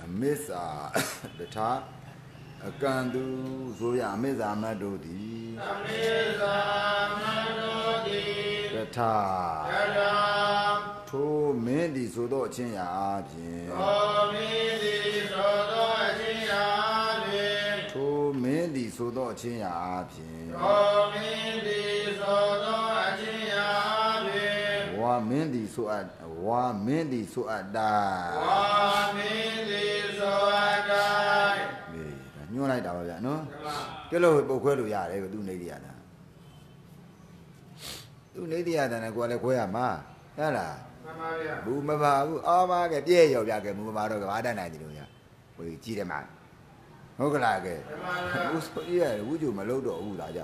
Mesa the ta a candu Zoya Mesa Madodi the ta to Mendi Sodo Chinya to Mendi Sodo Chinya Wa Mendi so at Wa Mendi so at da nhô này đào vậy nó cái lô bộ quê lùi đấy của tôi này đi à tôi này đi à này qua đây quê à mà thế là bù mà bà bù mà cái bia nhiều bia cái bù mà đâu cái bán đây này thì đâu nhá bởi chi đấy mà không có là cái bù số gì bù chủ mà lâu độ bù đã chứ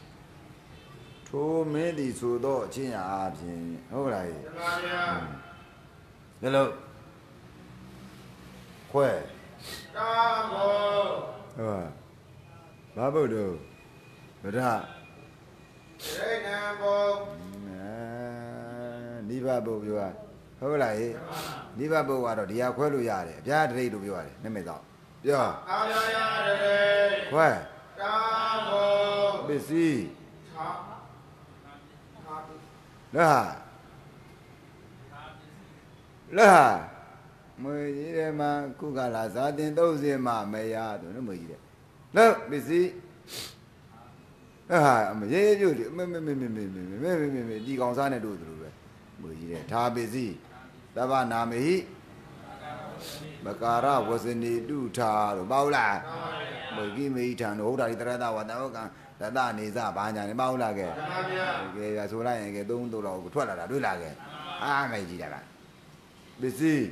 thôi mấy đi số đó chỉ là thì không là cái lô quê bà bố đâu ra đi bà bố biểu à không lại đi bà bố vào đó đi quê lui ra đấy giá đây đâu biểu à nên mới đó biểu quê biết gì là mới gì đấy mà cũng cả là gia đình đâu gì mà mày à tụi nó mới gì đấy đó biết gì mà dễ chứ mày đi công sản này đủ rồi mới gì đấy thà biết gì ta bảo nam ấy bà cara wasni đủ thà rồi bao là bởi vì mấy thằng nó đã đi tới đó và tao cả ta này ra ba nhà này bao là cái số này cái đông đồ lò thoát là đuôi là cái mày gì đấy bạn biết gì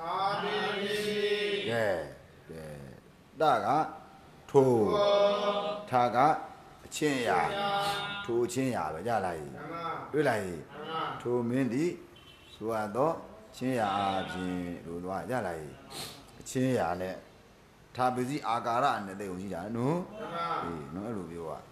đó cả thu thà cả chiên ya thu chiên ya bây giờ này đuôi này thu miếng đi số ăn đó chiên ya thì đồ đó giờ này chiên ya này thà biết gì agara này đây cũng gì đó nữa nó là đồ biểu à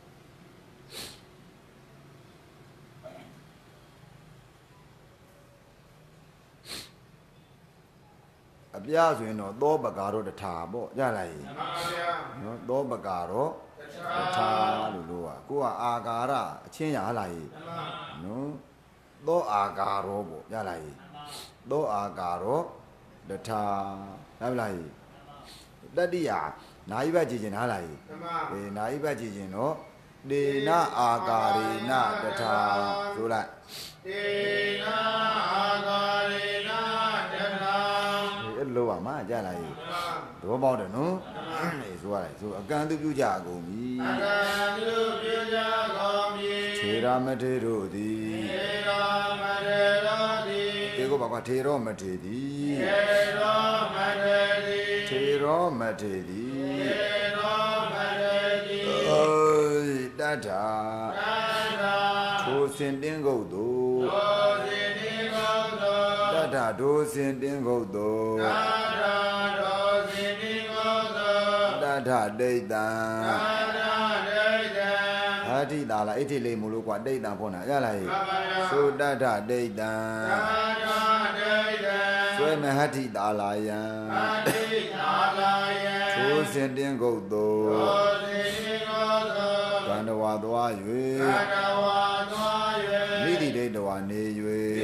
bây giờ nó đo bạc rồi để thả bộ ra này nó đo bạc rồi để thả luôn à cô agara chiên nhà này nó đo agara bộ ra này đo agara để thả ra này đất đi à nãy bây giờ gì này nãy bây giờ gì nó đi na agari na để thả rồi lại đi na agari na để thả lâu à mà ra này đó bao được nó này rồi rồi càng tự cứu cha cùng thế ra mà thế rồi thì thế có bảo thế rồi mà thế thì ơi đã trả thu xin tiếng gấu đồ đã trả thu xin tiếng gấu đồ đã trả đây ta hati ta là ít thì lấy một lúc qua đây ta phong nào ra này số đã trả đây ta số mà hati ta là ya thu xin tiếng gấu đồ toàn đồ hoa toa yuê ní đi đây đồ hoa nê yuê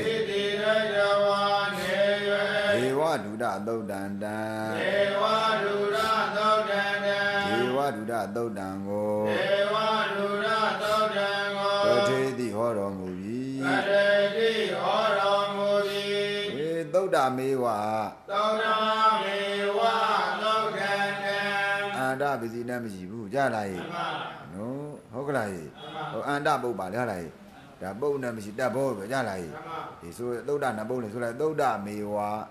đề hoa đủ đa đâu đàn đa đề hoa đủ đa đâu đàn ngô cơ thế thì hoa rò ngủ gì đâu đà mê hoa đa bị gì nam bị gì bu ra này nó không có này đa bầu bà ra này đã bầu nam bị gì đa bầu ra này thì số đâu đà là bầu này số này đâu đà mê hoa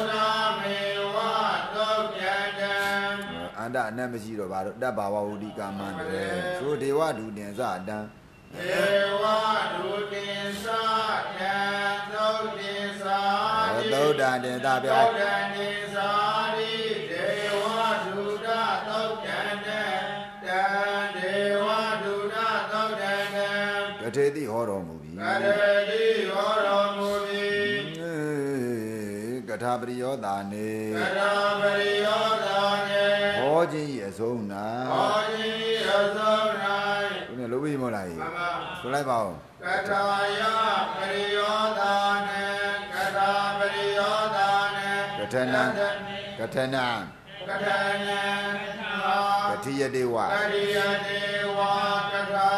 đa nam bị gì rồi bà đã bảo vào đi cả mà số đề hoa đủ tiền ra đa đâu đà tiền ta biết thế thì họ rồi mùi cả thà bây giờ ta nè ဟုတ်လားဆိုလိုက်ပါဦးကထာယပရိယောဒာနေကထာပရိယောဒာနေကထနံကထနံကထနံကတိယတေဝကတိယတေဝကထာ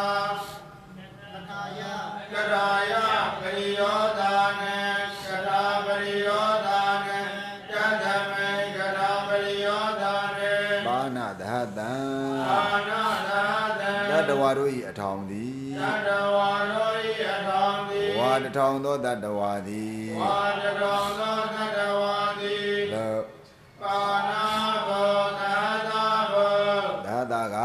ကထာယပရိယောဒာနေကထာပရိယောဒာနေကသမေကထာပရိယောဒာနေဘာနာသဟတံဘာနာသဟတံတတဝါတို့၏အထောင်သည်တတဝါတို့၏အထောင်သည်ဝါတထောင်သောတတဝါသည်ဝါတထောင်သောတတဝါသည်ပါဏာဘောသာသာဘောသာသာက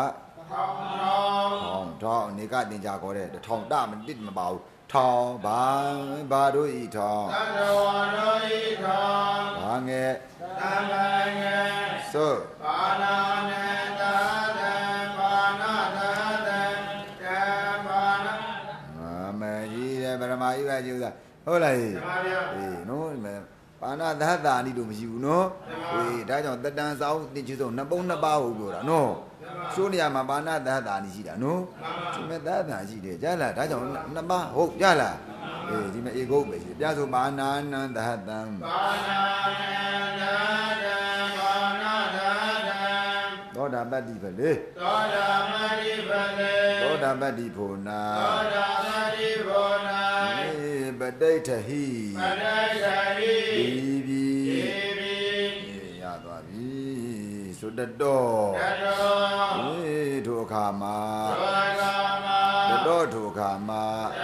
ထောင်နေကတင်ကြခေါ်တဲ့ထောင်တမတစ်မပါဘူးထောင်ဘာတို့ဤထောင်သတ္တဝါတို့ဤထောင်ဘာငယ်သံဃာငယ်သုပါဏာနေသာသံပါဏာသာသံကံပါဏာမေကြီးတယ်ပရမကြီးပဲကျူးသားဟုတ်လားဟေးနော်ပါဏာသဟတာအနိတို့မရှိဘူးနော်ဟေးဒါကြောင့်တတန်ဆောင်တင်ချူဆုံးနှစ်ပုံနှစ်ပါးဟုတ်ပြောတာနော်ဆိုးနေရာမှာပါဏာသဟတာအနိရှိတာနော်ဒီမဲ့သဟတာရှိတယ်ကြားလားဒါကြောင့်နှစ်ပါးဟုတ်ကြားလားဒီမဲ့ဧကုတ်ပဲရှိပြဆိုပါဏာနံသဟတံပါဏာနံသဟတံပါဏာသဟတံသောတာပတ္တိပဲလေသောတာပတ္တိပဲလေသောတာပတ္တိဖို့နာသောတာပတ္တိဖို့နာပဋိဋ္ဌဟိပဋိဋ္ဌဟိဒီရသွားပြီဆိုတတော်ထိုအခါမှာတတော်ထိုအခါမှာ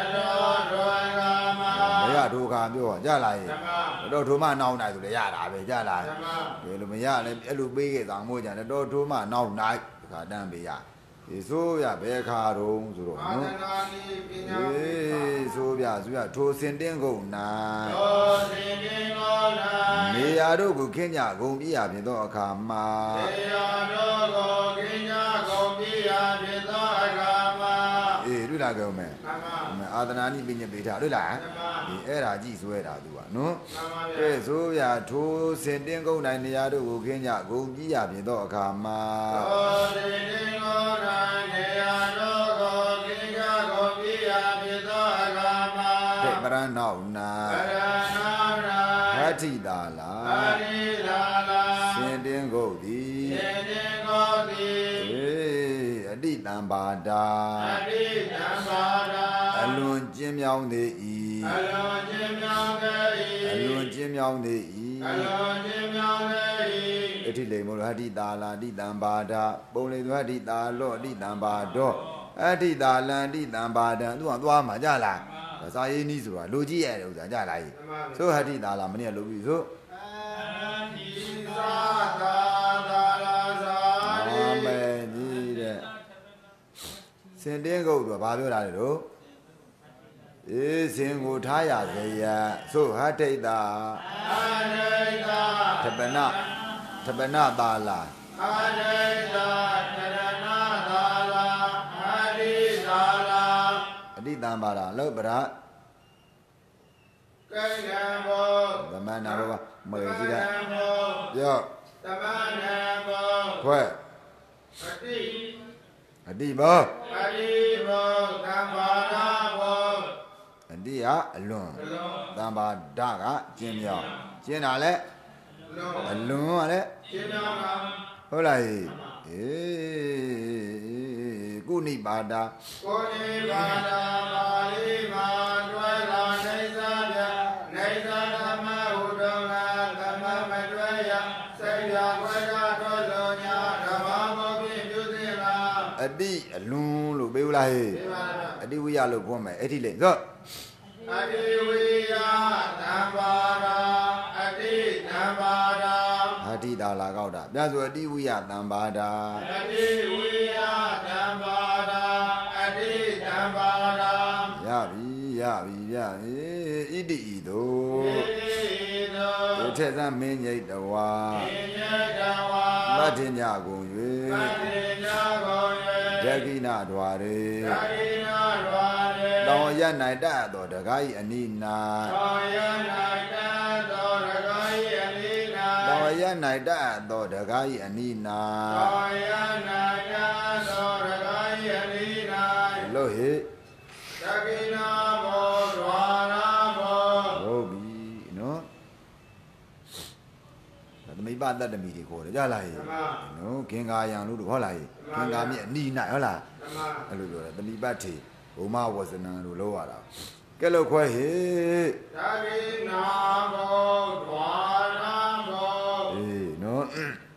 ဘယ်ရထိုအခါပြောကြလားတတော်ထိုမှနောင်နိုင်ဆိုလေရတာပဲကြလားဒီလိုမရလဲအဲ့လိုပေးခဲ့တာမို့ကြတတော်ထိုမှနောင်နိုင်ဒီခါတန်းပေးရဒီဆိုရဘယ်ခါတုံးဆိုတော့နော်ဆိုပြထိုစင်တင်းကုန်နာထိုစင်တင်းကုန်နာနေရာတို့ကိုခင်းကြဂုံပြရဖြစ်သောအခါမှာနေရာတို့ကိုခင်းကြဂုံပြရဖြစ်သောအခါမှာတွေ့လားကြောမယ်အာသနာနိပညာပေထားတွေ့လားအဲ့ဒါကြည့်ဆွဲတာသူကနော်ဆိုပြထိုစင်တင်းကုန်နိုင်နေရာတို့ကိုခင်းကြဂုံပြရဖြစ်သောအခါမှာထိုစင်တင်းကုန်နိုင်နေရာတို့ကိုခင်းကြဂုံပြရဖြစ်သောအခါမှာပရဏောနာဟတ္ထိတာလာစင်တင်းကုန်သည်အတိတံပါဒာအလွန်ကျင်းမြောင်းသေး၏အလွန်ကျင်းမြောင်းသေး၏အလွန်ကျင်းမြောင်းသေး၏အလွန်ကျင်းမြောင်းသေး၏အတိလိမ္မောဟတ္ထိတာလာအတိတံပါဒာပုံလေသူဟတ္ထိတာလောအတိတံပါဒောအတ္ထိတာလံအတိတံပါဒံသူကသွားမှာကြလားစာရေးနည်းဆိုတာလူကြီးရဲ့ဥစ္စာကြလားဆိုဟတ္ထိတာလာမနေ့ကလုပ်ပြီဆိုအာမေန်ကြီးတဲ့စင်တင်းကုတ်တော့ဘာပြောတာလဲတို့စင်ကိုထားရစေရဆိုဟတ္ထိတာထပနသာလာဟတ္ထိတာထရဏသာလာဟရိသာလာအတိတံပါဒာလောပရကေယံဘောသမဏဘောမေကြီးကပြောသမဏဘောခွဲအတိဘောသံပါဒဘောအတိဟာအလွန်သံပါဒကကျင်းမြောင်းကျင်းတာလဲအလွန်ကလည်းကျင်းမြောင်းတာဟုတ်လားကုဏိပါဒကုဏိပါဒပါဠိမှာတွဲလာနေသာပြနေသာဓမ္မဟုတောလာသမမတွဲရစိတ်ပြခွဲတာတော်လုံးညာဓမ္မမောဖြင့်ပြုသိလားအတိအလွန်လို့ပြောလားအတိဝိယလို့ပြောမယ်အဲ့ဒီလေဆိုအတိဝိယသံပါဒာအတိသံပါဒာအတိတာလာကောက်တာပြဆိုအတိဝိယသံပါဒာအတိဝိယသံပါဒာအတိသံပါဒာရပြီဣတိဤသို့ဒီထက်သမင်းညိတ်တဝါမတ္ထညကုန်၍ဒဂိနဒွာရေတောင်ရ၌တတ်သောတကားဤအနိနာတောင်ရ၌တတ်သောတကားဤအနိနာတောင်ရ၌တတ်သောတကားဤအနိနာတောင်ရ၌တတ်သောတကားဤအနိနာလို့ဟေ့တကိနာဘောဒွါနာဘောဟုတ်ပြီနော်သမိပတတ္တမီတွေခေါ်တယ်ကြလားဟေ့နော်ဂင်္ဂာယံလို့ဟုတ်လားဟေ့ဂင်္ဂာမြင့်အနီးနိုင်ဟုတ်လားအဲ့လိုပြောတယ်သမိပထေဘုမဝဇနံလို့လို့ရတာကဲလို့ခွဲဟေ့တကိနာဘောဒွါနာဘောအေးနော်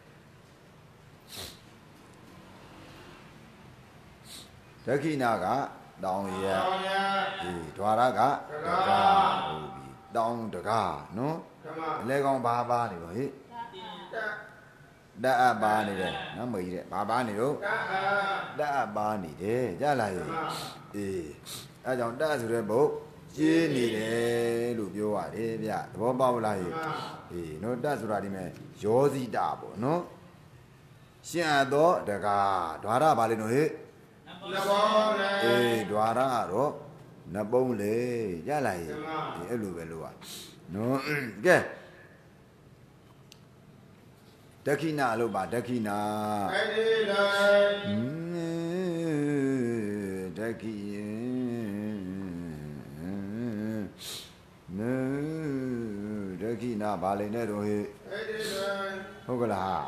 ဒက္ခိဏကတောင်ရအေးဒွါရကတကားဟုတ်ပြီတောင်တကားနော်အလဲကောင်ဘာပါနေတော့ဟေ့တအပ်ပါနေတယ်နော်မကြီးတဲ့ဘာပါနေတော့တအပ်ပါနေတယ်ကြလားဟေ့အေးအဲကြောင့်တဆိုတဲ့ဘုတ်ကျေးနေတယ်လို့ပြောရတယ်ဗျသဘောပေါက်လားဟေ့အေးနော်တဆိုတာဒီမဲ့ယောဇိတာပေါ့နော်ရှင်အပ်သောတကားဒွါရပါလေနော်ဟေ့နဘောလေအေးဒွါရကတော့နပုံးလေရလာရဲ့အဲ့လိုပဲလို့อ่ะနော်ကဲဒက္ခိဏလို့ပါဒက္ခိဏအဲ့ဒီလေဒက္ခိနဒက္ခိဏဘာလဲနဲ့တော့ဟဲ့အဲ့ဒီလေဟုတ်ကလား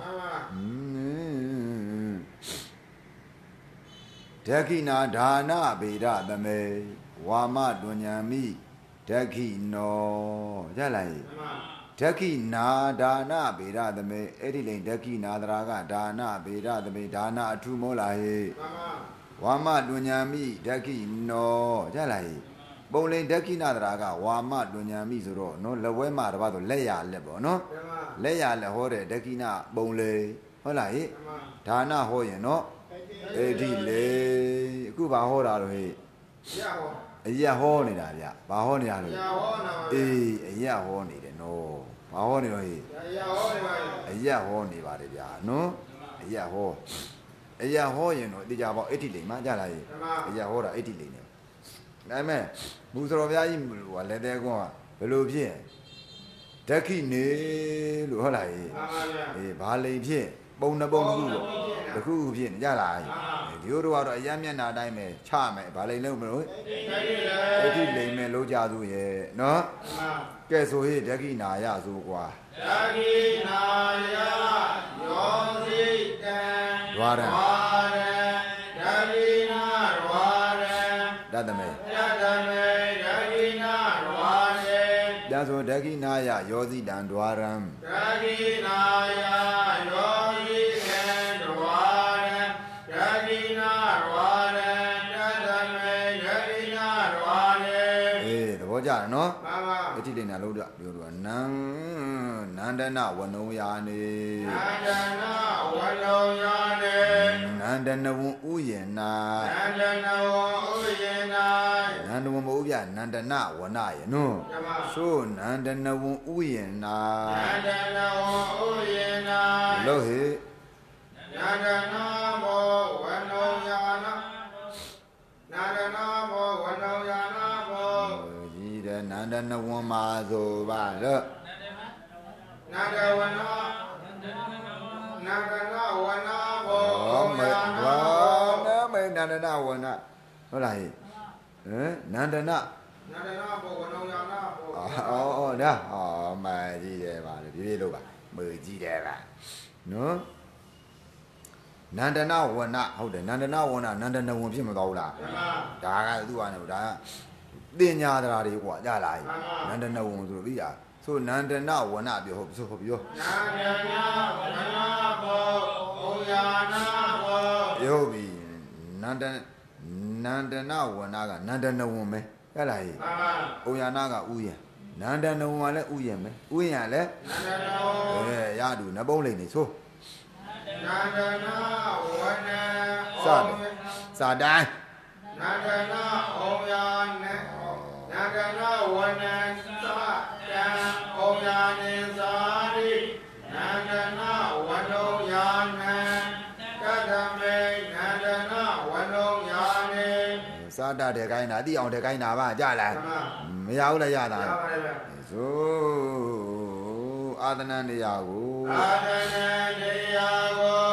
ဒက္ခိဏဒါနဗေဒသမေဝါမတွဉ္ဉံမိဒက္ခိနောရလိုက်ဒက္ခိနာဒါနဗေဒသမေအဲ့ဒီလိန်ဒက္ခိနာတရာကဒါနဗေဒသမေဒါနအထုမောလာဟေဝါမတွဉ္ဉံမိဒက္ခိနောရလိုက်ပုံလိန်ဒက္ခိနာတရာကဝါမတွဉ္ဉံမိဆိုတော့နော်လက်ဝဲမှာတပါးဆိုလက်ရလက်ပေါ့နော်လက်ရလက်ဟောတဲ့ဒက္ခိနာပုံလေဟုတ်လားဟေဒါနဟောရင်နော်အဲ့ဒီလေအခုဘာဟောတာတော့ဟေ့အရက်ဟောနေတာဗျဘာဟောနေတာလို့အေးအရက်ဟောနေတယ်နော်ဘာဟောနေတော့ဟေ့အရက်ဟောနေပါတယ်ဗျာနော်အရက်ဟောရင်တော့တရားပေါ့အဋ္ဌိလိမ်မှာကြလားဟေ့အရက်ဟောတာအဋ္ဌိလိမ်နေဒါပေမဲ့မူစတော်ဘုရားကြီးကလက်သေးကွန်းကဘယ်လိုဖြစ်ဒက္ခိနေလို့ဟုတ်လားဟေ့အေးဘာလိမ်ဖြစ်ပုံနှစ်ပုံတစ်ခုပေါ့တစ်ခုဖြစ်နေကြလားဒီလိုတော့အရမ်းမျက်နာတိုင်းပဲချမယ်ဘာလိမ်လို့မလို့ဒက္ခိလိမ်မယ်လို့ကြသူရဲ့နော်ကဲဆိုဟေ့ဒက္ခိနာယဆိုကွာဒက္ခိနာယယောဇိတံဒွါရံဒက္ခိနာဒွါရံတတမေဒက္ခိနာဒွါရေဒါဆိုဒက္ခိနာယယောဇိတံဒွါရံဒက္ခိနာယယောဇိတံဒွါရံဒက္ခိနာဒွါရံတတမေဒက္ခိနာဒွါရေအေးသဘောကျတယ်နော်မှန်ပါအဋ္ဌိလိမ်နာလို့ပြောတော့နန္ဒနဝနုံယာနေနန္ဒနဝနုံယာနေနန္ဒနဝံဥယျနာနန္ဒနဝံဥယျနာနန္ဒဝံမဟုတ်ဗျနန္ဒနဝနယေနော်ဆိုနန္ဒနဝံဥယျနာနန္ဒနဝံဥယျနာလို့ဟေနန္ဒနဘောဝနုံယာနာနန္ဒနဘောဝနုံယာနာဘောကြီးတယ်နန္ဒနဝံမာဆိုပါလို့နန္ဒဝနာနန္ဒနဝနာဘောမေဘာနာမေနန္ဒနဝနာဟုတ်လားဟဲ့နန္ဒနဘောဝနုံယာနာဘောအော်ဒါမကြီးတယ်ပါလေဒီလိုပါမေကြီးတယ်ပါနော်နန္ဒနဝနဟုတ်တယ်နန္ဒနဝနနန္ဒနဝံဖြစ်မသွားဘူးလားဒါကသူ့ဟာနဲ့ဒါကတင်ညာတရာတွေကွာကြလားနန္ဒနဝံဆိုလို့ပြီးတာဆိုနန္ဒနဝနပြောဟုတ်ဆိုဟုတ်ပြောနန္ဒနဝနဘောဩယာနာဘောပြောပြီနန္ဒနဝနကနန္ဒနဝံပဲဟဲ့လားဟဲ့ဩယာနာကဥယျနန္ဒနဝံလည်းဥယျပဲဥယျလည်းနန္ဒနဝရတူနပုံးလိမ့်နေဆိုနန္ဒနဝနစာတိုင်းနန္ဒနဩယာနေနန္ဒနဝနသာတံဩယာနေသာရိနန္ဒနဝနုံယာနံတတမေနန္ဒနဝနုံယာနေစာတတဲ့ခိုင်းတာတိအောင်တဲ့ခိုင်းတာပါကြလားမရဘူးလားရတာရပါတယ်ဗျဆိုအာသနနေရာကိုအာသနနေရာကိုပ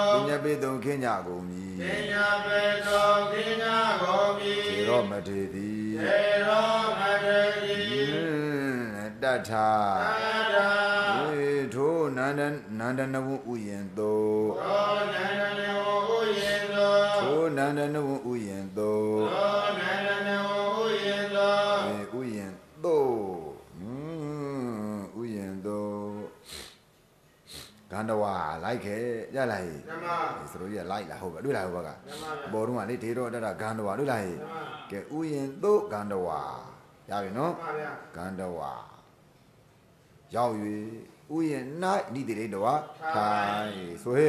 ပေတုံခင်းကြကုန်မည်ပညာပေတော်ကိညာကုန်ပြီေရောမထေသည်သေရောမထေရီတတ္ထာသာထိုနန္ဒနဝဥယင်သောသောနန္ဒနေဝဥယင်သောထိုနန္ဒနဝဥယင်သောသောနန္ဒနေဝဥယင်သောဥယင်သောဥယင်သောကန္တဝါလိုက်ခဲ့ကြလိုက်ဓမ္မဆိုတော့ရလိုက်လာဟုတ်ပါတွေ့လားဟုတ်ပါကဓမ္မဘောတော့ကလေဒေတော့တတကန္တဝါတွေ့လားဓမ္မကဲဥယင်သောကန္တဝါရပြီနော်ပါဗျာကန္တဝါရောက်၍ဥယျာဉ်၌နိတိရိတဝါထိုင်ဆိုဟေ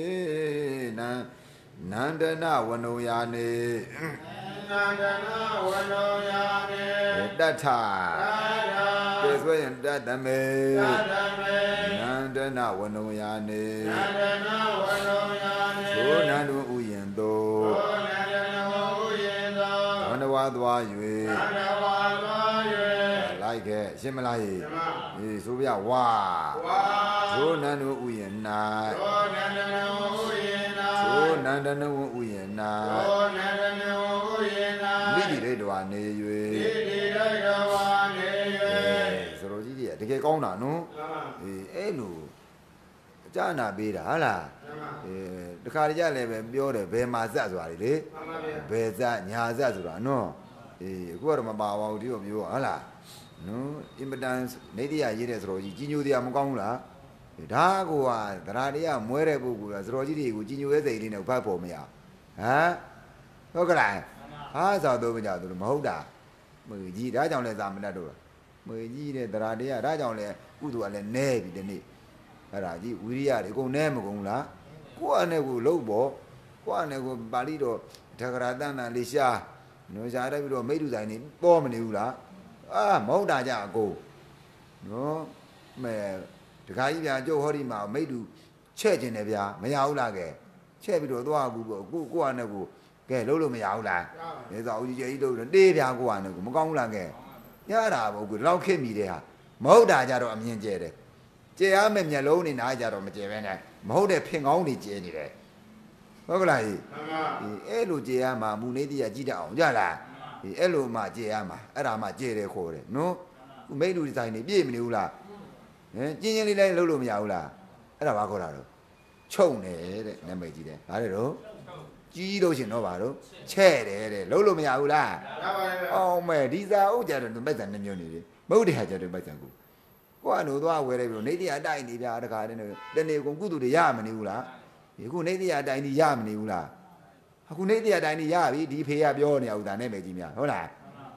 နန္ဒနဝနုယာနေနန္ဒနာဝနောယာနေတတ္ထသာသာပြေဆိုရင်တတ္တမေသာသမေနန္ဒနဝနုယာနေနန္ဒနာဝနောယာနေသောနန္ဒဥယျာဉ်သို့သောနန္ဒနာဝဥယင်သောကန္တဝါသွားသန္တဝါသော၍၍လိုက်ခဲ့ရှင်းမလားဓမ္မအေးဆိုပြဝါဝါသောနန္ဒဥယျာဉ်သောနန္ဒနာဝဥယင်သော၌သောနန္ဒနဝဥယျာဉ်သောနန္ဒနာဝဥယင်သော၌မိတိရိတဝါနေဣ၍တိရိတဝါနေဆိုတော့ကြီးကြီးတကယ်ကောင်းတာနော်ဓမ္မအေးအဲ့လိုအကြနာပေးတာဟာလားဓမ္မတခါတကြလည်းပဲပြောတယ်ဘယ်မှာဇက်ဆိုတာလေမှန်ပါဗျာဘယ်ဇက်ညာဇက်ဆိုတာနော်အခုကတော့မပါပါဘူးဒီလိုမျိုးဟာလားနော်အင်မတန်နေတရားရေးတဲ့ဆိုတော့ကြီးကြီးညိုတရားမကောင်းဘူးလားဒါကိုကသရတရားမွဲတဲ့ပုဂ္ဂိုလ်ကဆိုတော့ကြီးတွေကိုကြီးညိုရဲ့စိတ်လေးနဲ့ဖတ်ဖို့မရဟမ်ဟုတ်ကလားဟာသာတော့မကြသူမဟုတ်တာမွေကြီးဒါကြောင့်လဲသာမတတ်တော့မွေကြီးတဲ့သရတရားဒါကြောင့်လဲကုသိုလ်ကလည်းနဲပြီဒီနေ့အဲ့ဒါကြီးဝိရိယတွေအကုန်နဲမကုန်လားကိုယ့်အနေကိုလှုပ်ပေါ့ကိုယ့်အနေကိုပါဠိတော်ဓဂရတန်တန်လေးရှားနော်ရှားတယ်ပြီးတော့မိတ္တူဆိုင်နေပေါ်မနေဘူးလားအာမဟုတ်တာကြအကုန်နော်မဲတခါကြီးဗျာကျုပ်ဟောဒီမှာမိတ္တူချဲ့ကျင်တယ်ဗျာမရဘူးလားကဲချဲ့ပြီးတော့သွားဘူးပေါ့ကိုယ့်အနေကိုကဲလှုပ်လို့မရဘူးလားနေသာဦးကြီးကြီးလှုပ်တယ်တေးဗျာကိုယ့်အနေကိုမကောင်းဘူးလားကဲရတာပေါ့ကိုဒီလောက်ခက်မိတယ်ဟာမဟုတ်တာကြတော့အမြင်ကျဲတယ်ကျဲရမယ်မျက်လုံးနေနားကြတော့မကျဲပဲနဲ့မဟုတ်တဲ့ဖင်ကောင်းတွေကျဲနေတယ်ဟုတ်ကလားဟိဓမ္မအဲ့လိုကျဲရမှာမူနေတိရကြည့်တတ်အောင်ကြလားအဲ့လိုမှကျဲရမှာအဲ့ဒါမှကျဲတယ်ခေါ်တယ်နော်မိတ်လူဒီဇိုင်းနေပြည့်မနေဘူးလားဟင်ကျင်းချင်းလေးလည်းလုပ်လို့မရဘူးလားအဲ့ဒါဘာခေါ်တာတော့ချုပ်နေတဲ့နာမည်ကြီးတယ်ဘာလဲတော့ကြီးလို့ရှင်တော့ဘာတော့ချဲ့တယ်တဲ့လုပ်လို့မရဘူးလားရပါတယ်ဗျာအောင်မဲဒီစာအုပ်ကြတော့ပိုက်ဆံနှမျိုးနေတယ်မဟုတ်တယ်ဟာကြတော့ပိုက်ဆံကိုကိုကလို့သွားဝယ်လိုက်ပြီးနေတိရအတိုင်းနေပြတခါတည်းတနေ့ကုန်ကုသိုလ်တွေရမနေဘူးလားဒီခုနေတိရအတိုင်းဒီရမနေဘူးလားအခုနေတိရအတိုင်းဒီရပြီဒီဖေကပြောနေအောင်ဒါနဲ့ပဲကြီးများဟုတ်လား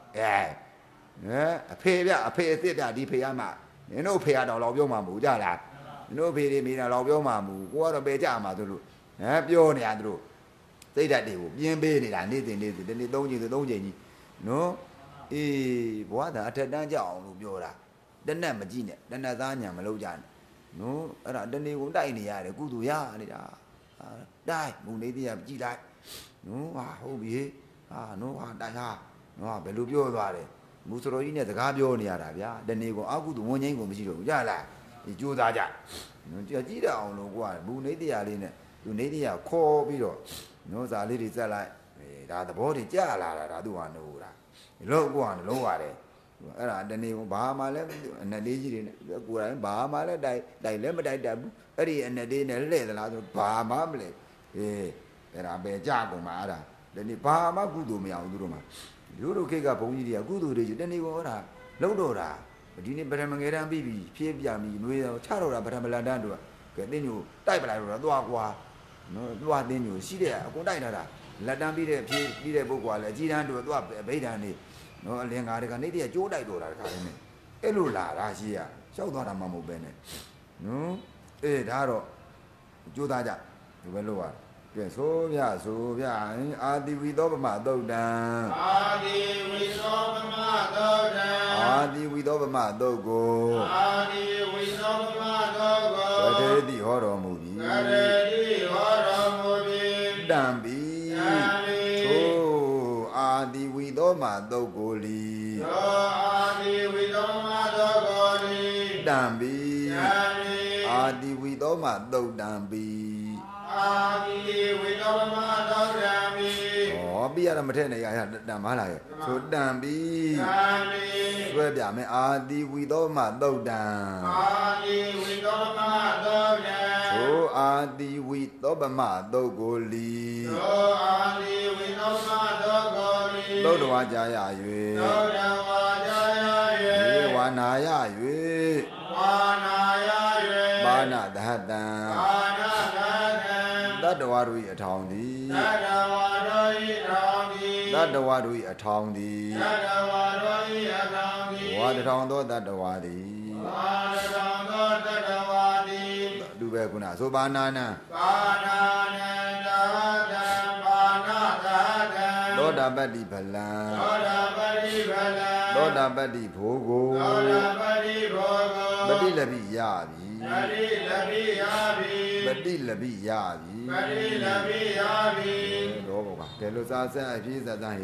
အဖေဗျအဖေအစ်စ်ဗျဒီဖေကမှနင်တို့ဖေကတော့လောက်ပြောမှမဟုတ်ကြလားနင်တို့ဖေတွေမိတာလောက်ပြောမှမဟုတ်ကိုကတော့ပဲကြမှာသူတို့ပြောနေရသူတို့သိတတ်တွေကိုပြင်းပေးနေတာနေ့စဉ်နေ့စဉ်ဒီနေ့၃ချိန်ဆို၃ချိန်ကြီးနော်အေးဘွားသာအထက်တန်းကြအောင်လို့ပြောတာတနက်မကြည့်နဲ့တနက်သားညာမလုပ်ကြနဲ့နော်အဲ့ဒါတနေ့ကုန်တိုက်နေရတယ်ကုသိုလ်ရနေတာတိုက်မူနေသေးရကြည့်လိုက်နော်ဟာဟုတ်ပြီဟာနော်ဟာတိုက်ဟာနော်ဘယ်လိုပြောသွားတယ်မူစတော်ကြီးနဲ့စကားပြောနေရတာဗျာတနေ့ကုန်အကုသိုလ်ဝန်ချင်းကုန်မရှိတော့ဘူးကြလားဒီကြိုးစားကြနော်ကြည့်ရအောင်လို့ကွာမူနေသေးရလေးနဲ့သူနေသေးရခေါ်ပြီးတော့နော်ဇာလေးတွေစက်လိုက်ဒါသဘောတွေကြာလာတာဒါသူကနိုးတာလုံးကွာလုံးရတယ်အဲ့ဒါတနေ့ကဘာမှလည်းအနက်လေးကြီးတွေနဲ့ကိုယ်တိုင်ဘာမှလည်းတိုက်လည်းမတိုက်တတ်ဘူးအဲ့ဒီအနက်လေးနဲ့လှည့်သလားဆိုဘာမှမလဲအဲ့ဒါပဲကြာကုန်မှာအဲ့ဒါဒီနေ့ဘာမှကုသိုလ်မရဘူးသူတို့မှာတို့ခေတ်ကဘုန်းကြီးတွေကကုသိုလ်တွေတနေ့ကဟောတာလုံးတော့တာဒီနေ့ပထမငယ်တန်းပြီးပြီဖြည့်ပြပြီနှွေးချတော့တာပထမလန်တန်းတို့ကဲတင်းညိုတိုက်ပလိုက်တော့သွားကွာနော်သွားတင်းညိုရှိတဲ့အကုန်တိုက်ထားတာလက်တန်းပြီးတဲ့ဖြည့်ပြီးတဲ့ပုဂ္ဂိုလ်ကလည်းအကြီးတန်းတို့သွားဗိဒ္ဓံနေနော်အလင်္ကာတွေကနေတည်းကကျိုးတိုက်တော့တာတခါတည်းနဲ့အဲ့လိုလာတာရှိရရှောက်သွားတာမှမဟုတ်ပဲနဲ့နော်ဒါတော့ကြိုးသားကြဒီပဲလို့ပါကဲဆိုဗျအာတိဝိသောပမသုတ်တံအာတိဝိသောပမသောတံအာတိဝိသောပမသုတ်ကိုအာတိဝိသောပမသောကိုတထေတိဟောတော်မူပြီကရေတိဟောတော်မူပြီတံပြီ ထိုအာတိဝိသောမသုတ်ကိုလီသောအာတိဝိသောပမသောကိုလီတံပြီယံပြီအာတိဝိသောမသုတ်တံပြီအာဝိတောမသောတံမိဩပြီးရတော့မထက်နဲ့ရတန်မလားရဲ့ဆိုတန်ပြီးတံမိဆွဲပြမယ်အာတိဝိသောမသုတ်တံဝိတောမသောတံဆိုအာတိဝိသောပမသုတ်ကိုလီသောအာတိဝိတောမသောကိုလီသုတ်တော်ကြာရ၍သောတဝါကြရေဝနာယဝါနာယ၍ပါဏသဟတံပါဏသတံတတ္တဝါတို့၏အထောင်သည်သတ္တဝါတို့၏ထောင်သည်တတ္တဝါတို့၏အထောင်သည်သတ္တဝါတို့၏အထောင်သည်ဝါတထောင်သောတတ္တဝါသည်ဝါထောင်သောသတ္တဝါသည်လူပဲခုနဆိုပါဏာနံပါဏာနန္တတံပါဏသတံသောတာပတ္တိဖလံသောတာပတိဖလံသောတာပတ္တိဘိုးကိုသောတာပတိဘောဂောပတိလပိယပြီပတိလပိယဘိပတိလပိယပြီပတိလပိယဘိတော့ဘောကကဲလို့စားဆက်အပြည့်စသဟိ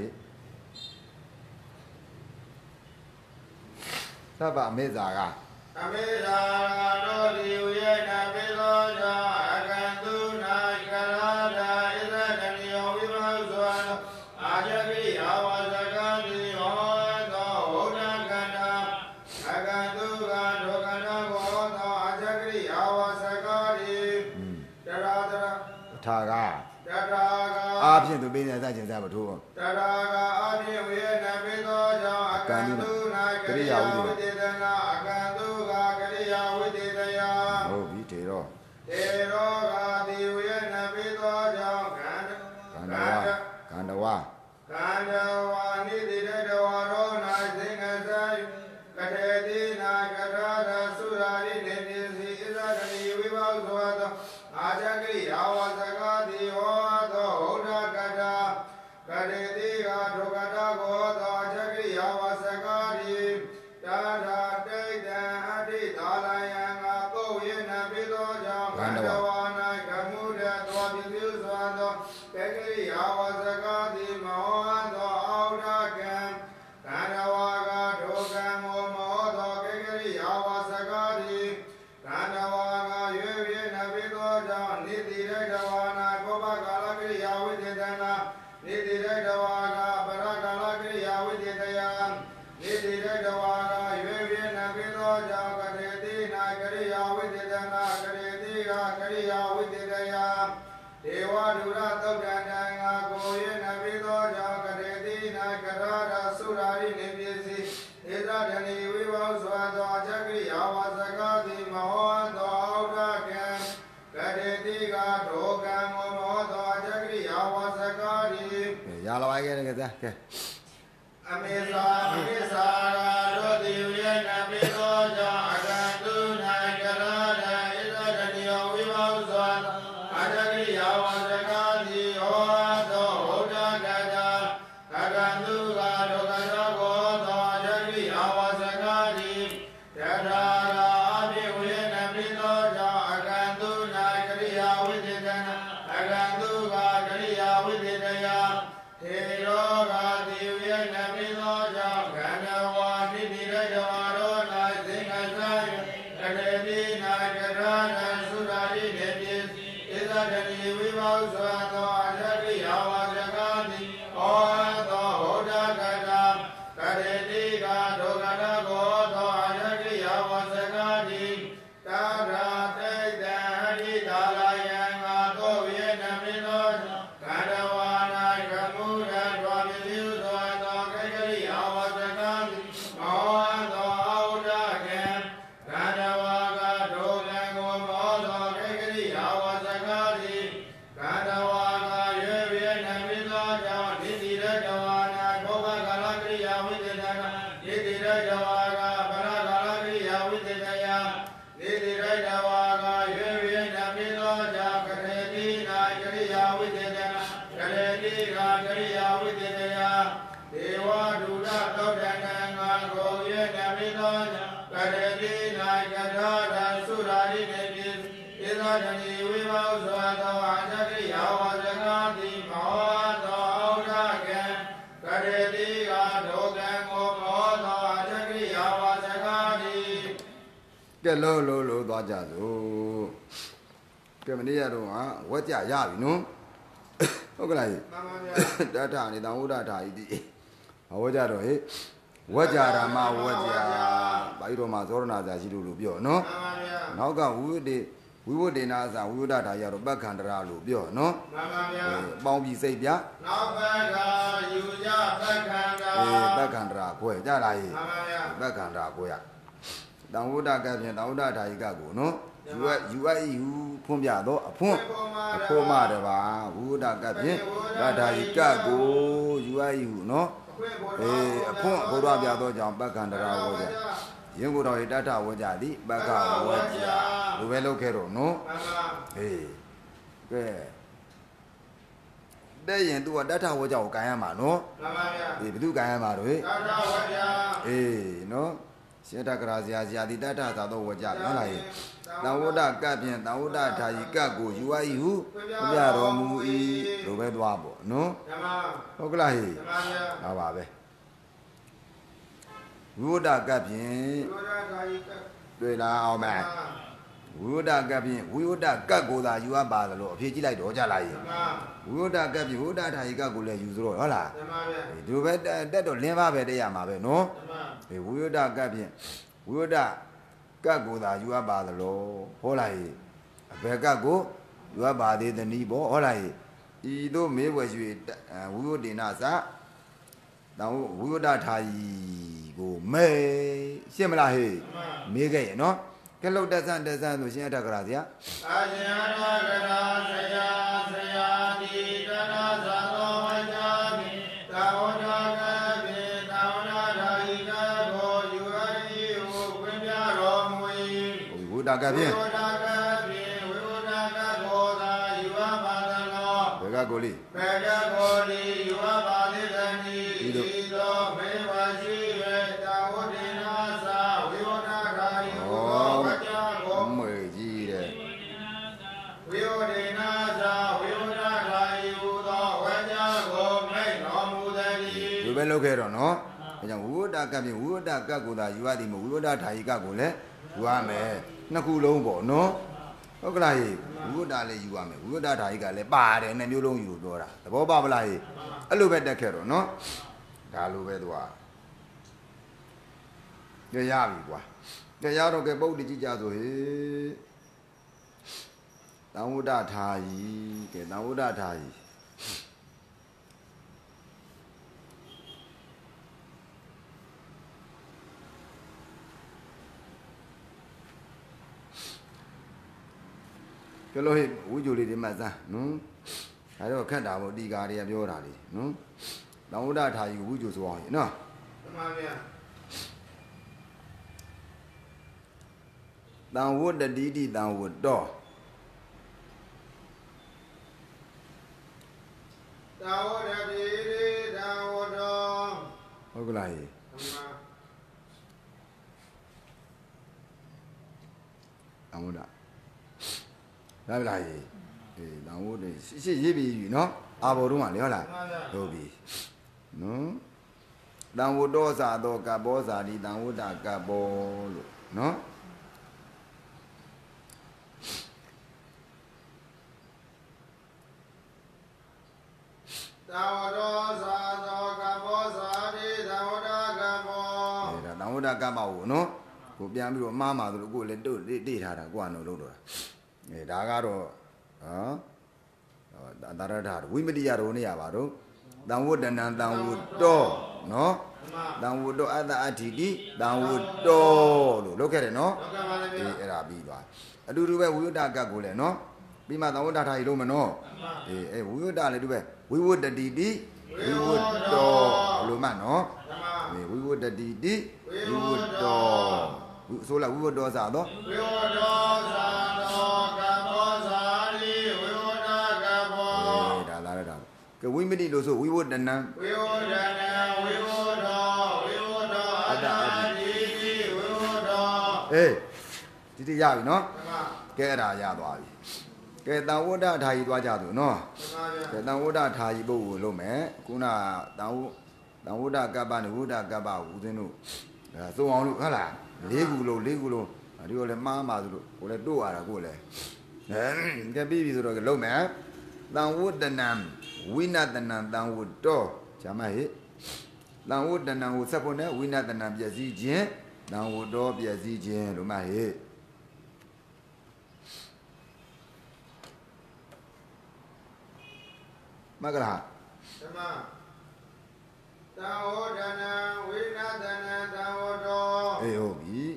သဗ္ဗမေဇာကအမေသာတော်ဒီဝေနပိသောကြောင့်အကံသူနာကရာဒာဣသတနိယောဝိမောဇောအာဇဂိအဝါဇကတိဟောသောဝုဒ္ဓကန္တာအကံသူကဒုက္ခနာဘောသောအာဇဂိအဝါဇကတိတရာတရာထာကတရာကအာဖြင့်သူပေးနေစခြင်းစားမထိုးတရာကအဖြစ်ဝေနပိသောကြောင့်အကံသူနာကရိယာဝိတေတနာအကံသူကကရိယာဝိတေတယဟုတ်ပြီထေရောတေရောဂာတိဝေနပိသောကြောင့်ခန္ဓာကန္တဝကန္တဝခန္ဓာဝါနိတိတတဝရောနာသိင္ကဆိုင်ကထေတိနာကထာရသုရာရိနေတိစီဣဇဂတိဝိဘောဇဝတောအာဇဂိအဝဇဂတိဟောသောဟောဒကထာကထေတိကဒုက္ခတာကိုသောအာဇဂိအဝဇဂတိတာထာတိတံအဋ္ဌိသာလယံငါပုဝေနပိသောကြောင့်ခန္ဓာဝါ၌ကမှုတသောပြည့်စုံစွာသောတေဂရိအဝဇဂတိမောဟသောအောဒကံခန္ဓာဝါကဒုက္ခမောမောသောကေဂရိအဝဇဂတိခန္ဓာဝါကရွေရွေနပိသောကြောင့်နိတိရတဝါ၌ဘောဘကာလကိရိယာဝိတေတနာနိတိရတဝါကပရကာလကိရိယာဝိတေတယနိတိရတဝါကရွေရွေနပိသောကြောင့်ကတေတိနာကရိယာဝိတေတနာကတေတိကကရိယာဝိတေတယဒေဝဒုရသုတ်တံတံငါကိုယေနပိသောကြောင့်ကတေတိနာကရရသုရာရိနေပစ္စည်းဣဇဒနိဝိဘောဇဝသောအချက်ကိယာဝဇဂတိမဟောသောအောဒကံကတေတိကဒုက္ခံမောမောသောအချက်ကိယာဝဇဂတိရလာပါခဲ့တယ်ကဲကဲအမေသာရာတို့ဒီဝေနပိသောကြောင့်အကံသူနာကရဒာဣဇဒနိယောဝိဘောဇဝအာဇဂိယဝဇဂတိဟောသောဟောဒကတာအကံသူကဒုက္ခရောဂောသောအာဇဂိယဝဇဂတိတထာကအภิဝေနပိသောကြောင့်အကံသူနာကရိယာဝိသေတနာအကံသူကကရိယာဝိသေတယထေရောဂာတိဝေနပိသောကြောင့်ခန္ဓာဝါနိတိရတဝါရောနာသိင္ကဆိုင်ကတေတိနာကထာနံသုရာရိနေပိဣဇဒနိဝိဘောဇဝသောအာဇဂိယဝါဇဂတိဟောသောဟောဒကတာကတေတိကဒုက္ခတာကိုသောအာဇဂိယဝါဇဂတိတာရာတိတံဟိတာလယံငါသောဝေနပိသောခန္ဓာဝါ၌ကမှုရတောပြည့်စုံသောကေကရိယဝါဇဂတိမောဟသောအောဒကံခန္ဓာဝါကဒုက္ခကိုမောသောကေကရိယဝါဇဂတိခန္ဓာဝါကရွေရွေနပိသောကြောင့်နိတိရတဝါ၌ဘောဂကာလကိရိယာဝိသေတနာနိတိရတဝါကပရကာလကိရိယာဝိသေတယနိတိရတဝါကရွေရွေနပိသောကြောင့်ကရေတိနာကရိယာဝိသေတနာကရေတိကကရိယာဝိသေတယဒေဝဒုရသောတဏံငါကိုယေနပိသောကြောင့်ကရေတိနာကထာရသုရာရိနေပိဣဇဒနိဝိဘောဇဝသောအာဇဂိယဝါဇဂတိမောသောအောဒကံကရေတိကဒုက္ခံကိုမောသောအာဇဂိယဝါဇဂတိကဲလို့သွားကြစို့ကဲမနေ့ကတော့ဝက်ကြရပြီနော်ဟုတ်ကလားတထနေတောင်ဝဒထာဤတိဝက်ကြတော့ဟေ့ဝက်ကြဓမ္မဝက်ကြဘာကြီးတော့မှသောရဏဇာရှိလို့ပြောနော်နောက်ကဝိဝတ္တေနာသဝိဝဒထာရတော့ပက္ခန္တရလို့ပြောနော်မှန်ပါဗျာပေါင်းပြီးစိတ်ပြနောက်ပက္ခယူကြပက္ခန္တရာပက္ခန္တရာခွဲကြလားဟေ့ပက္ခန္တရာခွဲရတောင်ဝဒကဖြင့်တောင်ဝဒထာယိကကိုနော်ယူအပ်ယူဖွင့်ပြတော့အဖွင့်မတပါဝိဝဒကဖြင့်ဓာထာယိကကိုယူအပ်ယူနော်အဖွင့်ဘုရားပြတော့ကြောင့်ပက္ခန္တရာဝဲကြရင်ကိုတော်ရတထဝဲကြသည်ပက္ခဝဲကြလူပဲလုပ်ခဲ့တော့နော်ကဲတဲ့ရင် तू ကတထဝဲကြကိုကန်ရမှာနော်မှန်ပါဗျာဘယ်သူကန်ရမှာတော့ဟေ့တထဝဲကြနော်ရှေတကရာဇာတိတထသာတော့ဝဲကြပြောလိုက်တဝဒကဖြင့်တဝဒထာယိကကိုယူအပ်ဟုပြတော်မူ၏လိုပဲသွားပေါ့နော်ဟုတ်ကလားဟေ့ဟောပါပဲဝိဝဒကဖြင့်တွေ့လားအောင်မယ်ဝိဝဒကဖြင့်ဝိဝဒကကိုသာယူအပ်ပါသလိုအဖြေကြည့်လိုက်တော့ကြလားဟေ့ဝိဝဒကဖြင့်ဝိဝဒထာယိကကိုလည်းယူဆိုတော့ဟုတ်လားဒီလိုပဲတက်တော့လင်းပါပဲတက်ရမှာပဲနော်ဝိဝဒကဖြင့်ဝိဝဒကတ်ကိုသာယူအပ်ပါသလိုဟောလိုက်အဘယ်ကတ်ကိုယူအပ်ပါသေးသနည်းပေါ့ဟောလိုက်ဤတို့မေးွယ်ရွှေဝိဝဒိနာသတောင်ဝိဝဒထာယီကိုမဲရှင်းမလားဟေ့မေးခဲ့ရနော်ကဲလောက်တက်ဆန်းဆိုရှင်းရတကရာဆရာအာရှင်ရတကရာဆရာဒီတနာသသောဝိဇာမိသာဝဒကပြေသာဝဒထာယိကကိုယူအပ်ဟုခွင့်ပြတော်မူ၏ဝိဝဒကဖြင့်ဝိဝဒကကိုသာယူအပ်ပါသလောဘယ်ကကိုလိဘယ်ကကိုလိယူအပ်ပါသေးသနည်းဤသို့မေဝရှိ၍သာဝတိနာသဝိဝဒထာယိကိုဝကြကိုမေကြီးတဲ့ဝိဝဒေနာသဝိဝဒထာယိကိုဝကြကိုမိတ်တော်မူသည်ဒီပဲလုပ်ခဲ့တော့နော်ဒါကြောင့်ဝိဝဒကဖြင့်ဝိဝဒကကိုသာယူရသည်မဟုတ်ဝိဝဒထာယိကကိုလည်းယူရမယ်နှစ်ခုလုံးပေါ့နော်ဟုတ်ကလားဟေ့ဝိဝဒလည်းယူရမယ်ဝိဝဒထာယိကလည်းပါတယ်နှစ်မျိုးလုံးယူလို့ပြောတာသဘောပါမလားဟေ့အဲ့လိုပဲတက်ခဲ့တော့နော်ဒါလိုပဲသွားကြရပြီကွာကြရတော့ကဲပုဒ်တိကြည့်ကြဆိုဟေ့တံဝဒထာယီကဲတံဝဒထာယီကျလို့ဟိဝိဂျိုလေးတွေမှတ်စမ်းနော်ဒါတော့ခက်တာပေါ့ဒီကာတွေကပြောတာလေနော်တံဝဒထာယီဝိဂျိုဆိုအောင်နော်မှန်ပါဗျာတံဝတ္တိတိတံဝတ္တောတံဝတ္တိတိတံဝတ္တောဟုတ်ကလားဟေ့တံဝတ္တဒါလားဟေ့တံဝတ္တိရှေ့ရေးပြီးပြီနော်အာဘော်တော့မှလေဟုတ်လားဟုတ်ပြီနော်တံဝတ္တောသာသောကဘောဇာတိတံဝတ္တကဘောလို့နော်တံဝတ္တောသာသောကဘောဇာတိတံဝတ္တကဘောဒါတံဝတ္တကဘောကိုနော်ကိုပြန်ပြီးတော့အမှားမှာဆိုလို့ကိုလည်းတိတ်ထားတာကိုကတော့လို့တော့ဒါကတော့တာရထဝိမတိယရောနေရပါတော့တံဝတ္တနံတံဝတ္တောနော်တံဝတ္တောအတ္တအဋ္ဌိတိတံဝတ္တောလို့လုပ်ခဲ့တယ်နော်အဲ့ဒါပြီးသွားအတူတူပဲဝိဝတ္တကတ်ကိုလည်းနော်ပြီးမှတံဝတ္တထာယီလုံးမနော်ဝိဝတ္တလည်းတူပဲဝိဝတ္တတိတိဝိဝတ္တောလို့မှနော်ဝိဝတ္တတိတိဝိဝတ္တောဆိုလာဝိဝတ္တောသာတော့ဝိဝတ္တောသာတော့ကဘောဇာတိဝိဝတ္တကဘောဒါလာတာကဝိမတိလို့ဆိုဝိဝတ္တနံဝိဝတ္တနံဝိဝတ္တောအတ္တအတ္တိဝိဝတ္တောဒီရပြီနော်ကဲအဲ့ဒါရသွားပြီကဲတံဝတ္တထာယီသွားကြသူနော်ကဲတံဝတ္တထာယီပုဂ္ဂိုလ်လုံးမယ်ခုနတံဝတ္တကပ္ပနဲ့ဝတ္တကပ္ပဦးဇင်းတို့သုံးအောင်လို့ဟုတ်လား၄ခုလုံးဒီလိုလည်းမှားမှာဆိုလို့ကိုလည်းတို့ရတာကိုလည်းကဲပြီးပြီဆိုတော့လုံးမယ်တန်ဝတ္တနံဝိနတနံတန်ဝတ္တောဂျာမဟိတန်ဝတ္တနံကိုဆက်ဖို့နဲ့ဝိနတနံပျက်စီးခြင်းတန်ဝတ္တောပျက်စီးခြင်းလို့မှဟိမကလားဓမ္မတံဝတ္တနံဝိနတနံတံဝတ္တောအေးဟုတ်ပြီ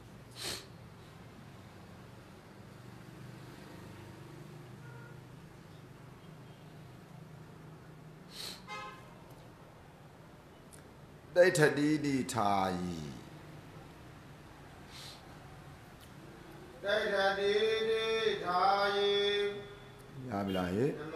ဒိဋ္ဌတိတိထာယီဒိဋ္ဌတိတိထာယီရပြီလားဟဲ့ဓမ္မ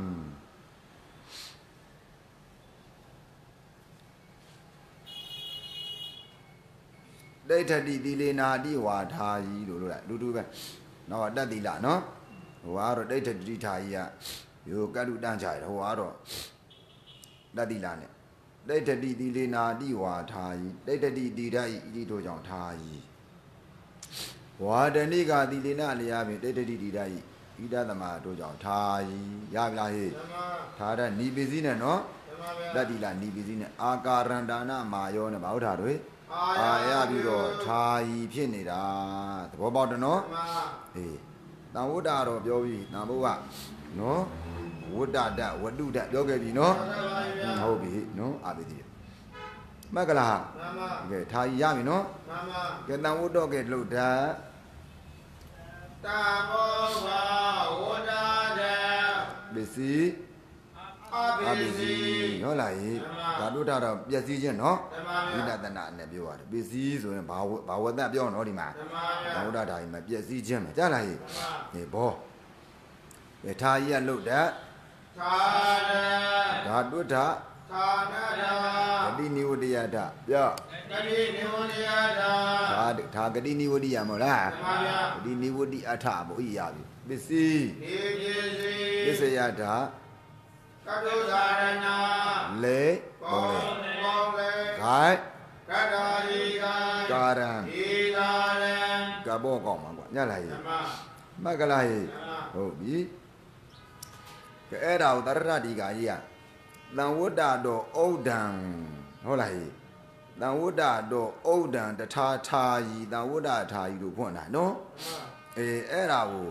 ဒိဋ္ဌတိတိလေနာတိဝါထာယီလို့လို့လိုက်လူတူပဲနော်တတ်တိလားနော်ဟိုကတော့ဒိဋ္ဌတိထာယီကယောကတုတန့်ချရတယ်ဟိုကတော့တတ်တိလားနဲ့ဒိဋ္ဌတိတိလေနာတိဝါထာယီဒိဋ္ဌတိတိဓာဤဤတို့ကြောင့်ထာယီဝါဒနိကတိလေနာလျာဖြင့်ဒိဋ္ဌတိတိဓာဤဣဒသမတို့ကြောင့်ထာယီရပြီလားဟေ့ထာတဲ့နိပိစီနဲ့နော်တတ်တိလားနိပိစီနဲ့အာကာရန္တာနာမာယောနဲ့ဘာဟုတ်တာတွေအာရပြီးတော့ထာယီဖြစ်နေတာသဘောပေါက်တယ်နော်ဟေးတန်ဝတ္တတော့ပြောပြီးတန်ဖို့ကနော်ဝတ္တတဝတ္တုတပြောခဲ့ပြီနော်ဟုတ်ပြီနော်အာပိတိမကလားကဲထာယီရပြီနော်ကဲတန်ဝတ္တကဲလို့ဓာတ်တဘောဘာဝတ္တတဲ့ပစ္စည်းအပိစီဟုတ်လားဟေးဒါတို့တော့ပျက်စီးခြင်းနော်ဝိနတနာနဲ့ပြောရတယ်ပစ္စည်းဆိုရင်ဘာဝတ္တပြောနော်ဒီမှာဘာဝတ္တဓာကြီးမှာပျက်စီးခြင်းမှာကြားလားဟေးဒီဘောထာယီကလို့ဓာတ်ထာရဓာတုဓာထာနဓာဂတိနိဝတ္တယဓာပြောဂတိနိဝတ္တယဓာဓာဂတိနိဝတ္တိယမဟုတ်လားမှန်ပါဗျာဂတိနိဝတ္တိအထဘုဤရပြီပစ္စည်းနေပစ္စည်းပစ္စယဓာကတုသာရဏလေပေါလေဂိုင်းကတာရီကာရံဤကာရံကဘောကောင်းမှာကွာညလာရေးမကလာရေးဟုတ်ပြီကဲအဲ့ဒါကိုတရတ္တိကာကြီးကတန်ဝတ္တတော်ဩဒံဟုတ်လားဟေးတန်ဝတ္တတော်ဩဒံတထာထာယီတန်ဝတ္တထာယီတို့ဖွင့်တာနော်အေးအဲ့ဒါကို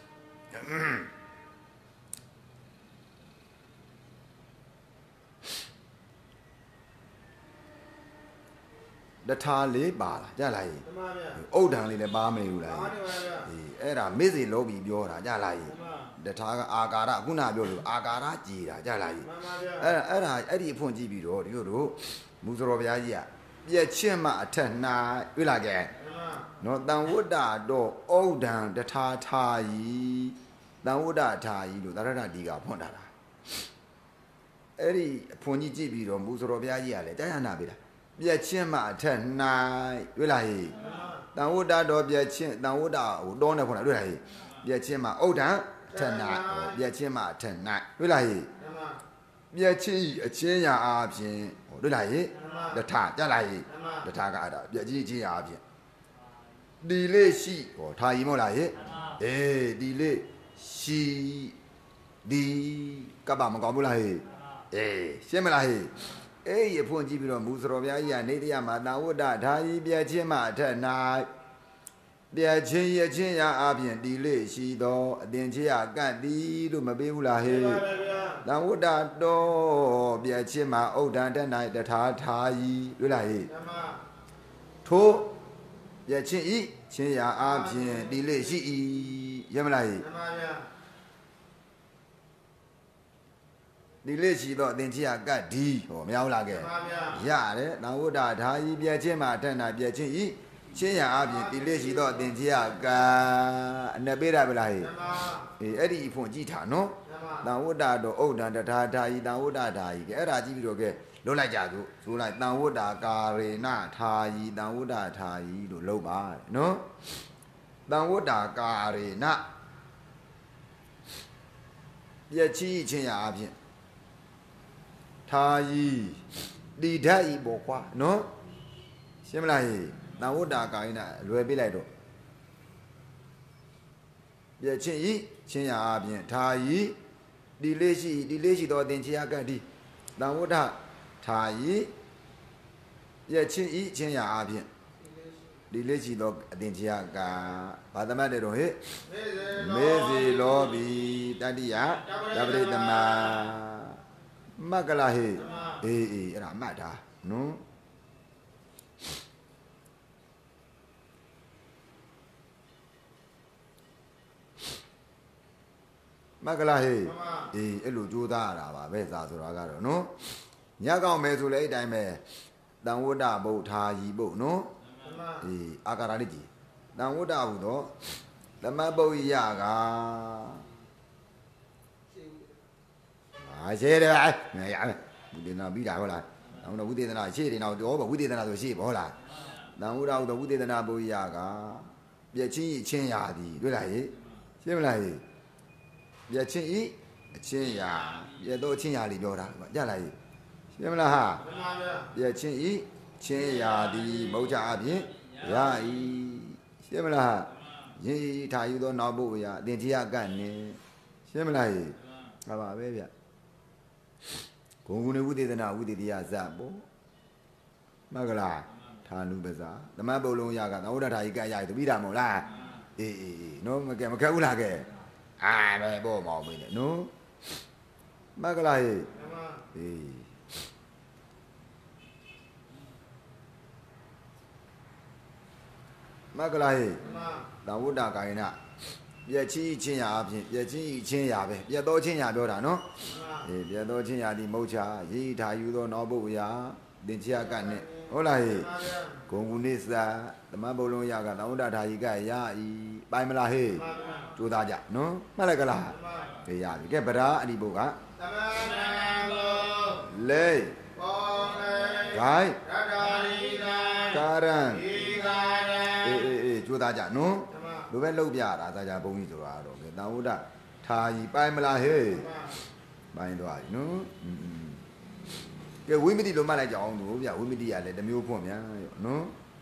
တထာလေးပါလားကြားလားဟေးဩဒံလေးလည်းပါမနေဘူးလားဟေးအဲ့ဒါမေ့စီလောပြီးပြောတာကြားလားဟေးတထာကအာကာရခုနပြောလို့အာကာရကြည်တာကြားလားဟေးအဲ့ဒီအဖွင့်ကြည့်ပြီးတော့ဒီတို့မူစတော်ဘုရားကြီးကပြည့်ချင်းမှအထက်၌တွေ့လာခဲ့နော်တန်ဝတ္တတော့ဩဒံတထာထာယီတန်ဝတ္တထာယီလို့သရဏတိကဖွင့်တာလားအဲ့ဒီအဖွင့်ကြီးကြည့်ပြီးတော့မူစတော်ဘုရားကြီးကလည်းတရားနာပြီလားပြည့်ချင်းမှအထက်၌တွေ့လားဟေးတန်ဝတ္တတော့ပြည့်ချင်းတန်ဝတ္တဟိုတောနဲ့ဖွင့်တာတွေ့လားဟေးပြည့်ချင်းမှဩဒံထက်၌ပြည့်ချင်းမှထက်၌တွေ့လားဟေးပြည့်ချင်းအချင်းရာအားဖြင့်ဟိုတွေ့လားဟေးတထကြလားဟေးတထကအဲ့ဒါပြည့်ချင်းချင်းရာအားဖြင့်ဒီလေးရှိဟောထာယီမဟုတ်လားဟေးအေးဒီလေးရှိဒီကပ္ပမကောင်းဘူးလားဟေးအေးရှင်းမလားဟေးအေးရဖွင့်ကြည့်ပြီးတော့မူစတော်ဘုရားကြီးကနေတရားမှာတန်ဝတ္တဓာယီပြည့်ချင်းမှအထက်၌ပြည့်ချင်းရချင်းရာအပြင်ဒီလေးရှိသောအတင်ချေရကတ်သည်လို့မပေးဘူးလားဟေးတန်ဝတ္တတော်ပြည့်ချင်းမှဩဒံတ၌တထာထာယီတွေ့လားဟေးထို့ပြည့်ချင်းဤချင်းရာအပြင်ဒီလေးရှိ၏ရမလားဟေးဒီလေးရှိတော့အတင်ချေရကတ်ဒီဟောမရဘူးလားကဲရတယ်တန်ဝတ္တဓာယီပြည့်ချင်းမှအထက်၌ပြည့်ချင်းဤချင်းရအပြင်ဒီလေးရှိတော့အတင်ကြီးကအနပေးတာပဲလားဟေးအေးအဲ့ဒီအဖွင့်ကြည့်တာနော်တန်ဝတ္တတော့ဩဒံတထာထာယီတန်ဝတ္တဓာယီကဲအဲ့ဒါကြည့်ပြီးတော့ကဲလွတ်လိုက်ကြသူဆိုလိုက်တန်ဝတ္တကာရေနထာယီတန်ဝတ္တထာယီလို့လုပ်ပါနော်တန်ဝတ္တကာရေနပြည့်ချီချင်းရအပြင်ထာယီဒီဓာတ်ဤပေါ်ခွာနော်ရှင်းမလားဟေးတန်ဝတ္တကာယိနလွယ်ပေးလိုက်တော့ပြပြည့်ချင်းဤချင်းရာအပြင်ထာယီဒီလေးရှိသောအသင်ချေယကတိတံဝဋ္ဌထာယီပြည့်ချင်းဤချင်းရာအပြင်ဒီလေးရှိသောအသင်ချေယကဘာသမတ်တဲ့တော့ဟဲ့မေဇီလောဘီတတ္တိယတပရိတမမကလာဟေအေးအဲ့ဒါမှတ်တာနော်မကလာဟေးအဲ့လိုကြိုးစားရတာပါပဲသာဆိုတာကတော့နော်ညကောင်းမယ်ဆိုလဲအဲ့တိုင်းပဲတန်ဝဋ္ဌဘုထာယီဘုနော်အာကာရလေးကြည်တန်ဝဋ္ဌဟူသောသမတ်ပုရိယကရှေ့တယ်ရဝိသေသနာပြီးတာဟုတ်လားဝိသေသနာရှေ့တယ်တော့ဝိသေသနာဆိုရှေ့ပေါ့လားတန်ဝဋ္ဌဟူသောဝိသေသနာပုရိယကပြည့်ချင်းရာသည်တွေ့လားဟေ့ရှင်းမလားဟေ့ပြည့်ချင်းဤအချင်းရာပြည့်တော့အချင်းရာလေးပြောတာကြလားကြီးရှင်းမလားဟာပြည့်ချင်းဤချင်းရာသည်မௌချအပြင်ရာဤရှင်းမလားဟာယင်ဤထာယူသောနောက်ဘုရားအသင်ချေယကတ်နေရှင်းမလားကြီးဟာပါပဲဗျဂုံကုဏဝိသေသနာဝိသေတိယဇတ်ပေါ့မကလားဌာနုပဇာသမတ်ပုလုံးရကသံဝဋ္ဌထာယီကတ်ရည်တပိတာမဟုတ်လားအေးနော်မကဲဘူးလားကဲပဲပေါ့မောင်မင်းနဲ့နော်မကလားဟေးအေးမကလားဟေးသံဝဋ္ဌကာယနာပြည့်ချင်းရာအပြင်ပြည့်ချင်းရာပဲပြည့်တော်ချင်းရာပြောတာနော်အေးပြည့်တော်ချင်းရာဒီမௌချယေဟိထာယူသောနောက်ဘုရားသင်္ချယကနဲ့ဟုတ်လားဟေးဂုံကုနိစ္စသမတ်ဘုံလုံးရကသံဝဋ္ဌထာယီကရဤပိုင်မလားဟေးကြိုးသားကြနော်မှတ်လိုက်ကလားအေးရပြီကဲဗရာအဒီဘုကသမဏဘုလေဘောလေဂိုင်းရတရီကာရံဒီကာရံအေးကြိုးသားကြနော်လိုပဲလောက်ပြတာသာကြဘုံကြီးဆိုတာတော့ကဲသံဝဋ္ဌထာယီပိုင်မလားဟေးပိုင်သွားပြီနော်ကဲဝိမတိလိုမှတ်လိုက်ကြအောင်တို့ဗျဝိမတိကလည်းတစ်မျိုးဖွင့်ဗျာနော်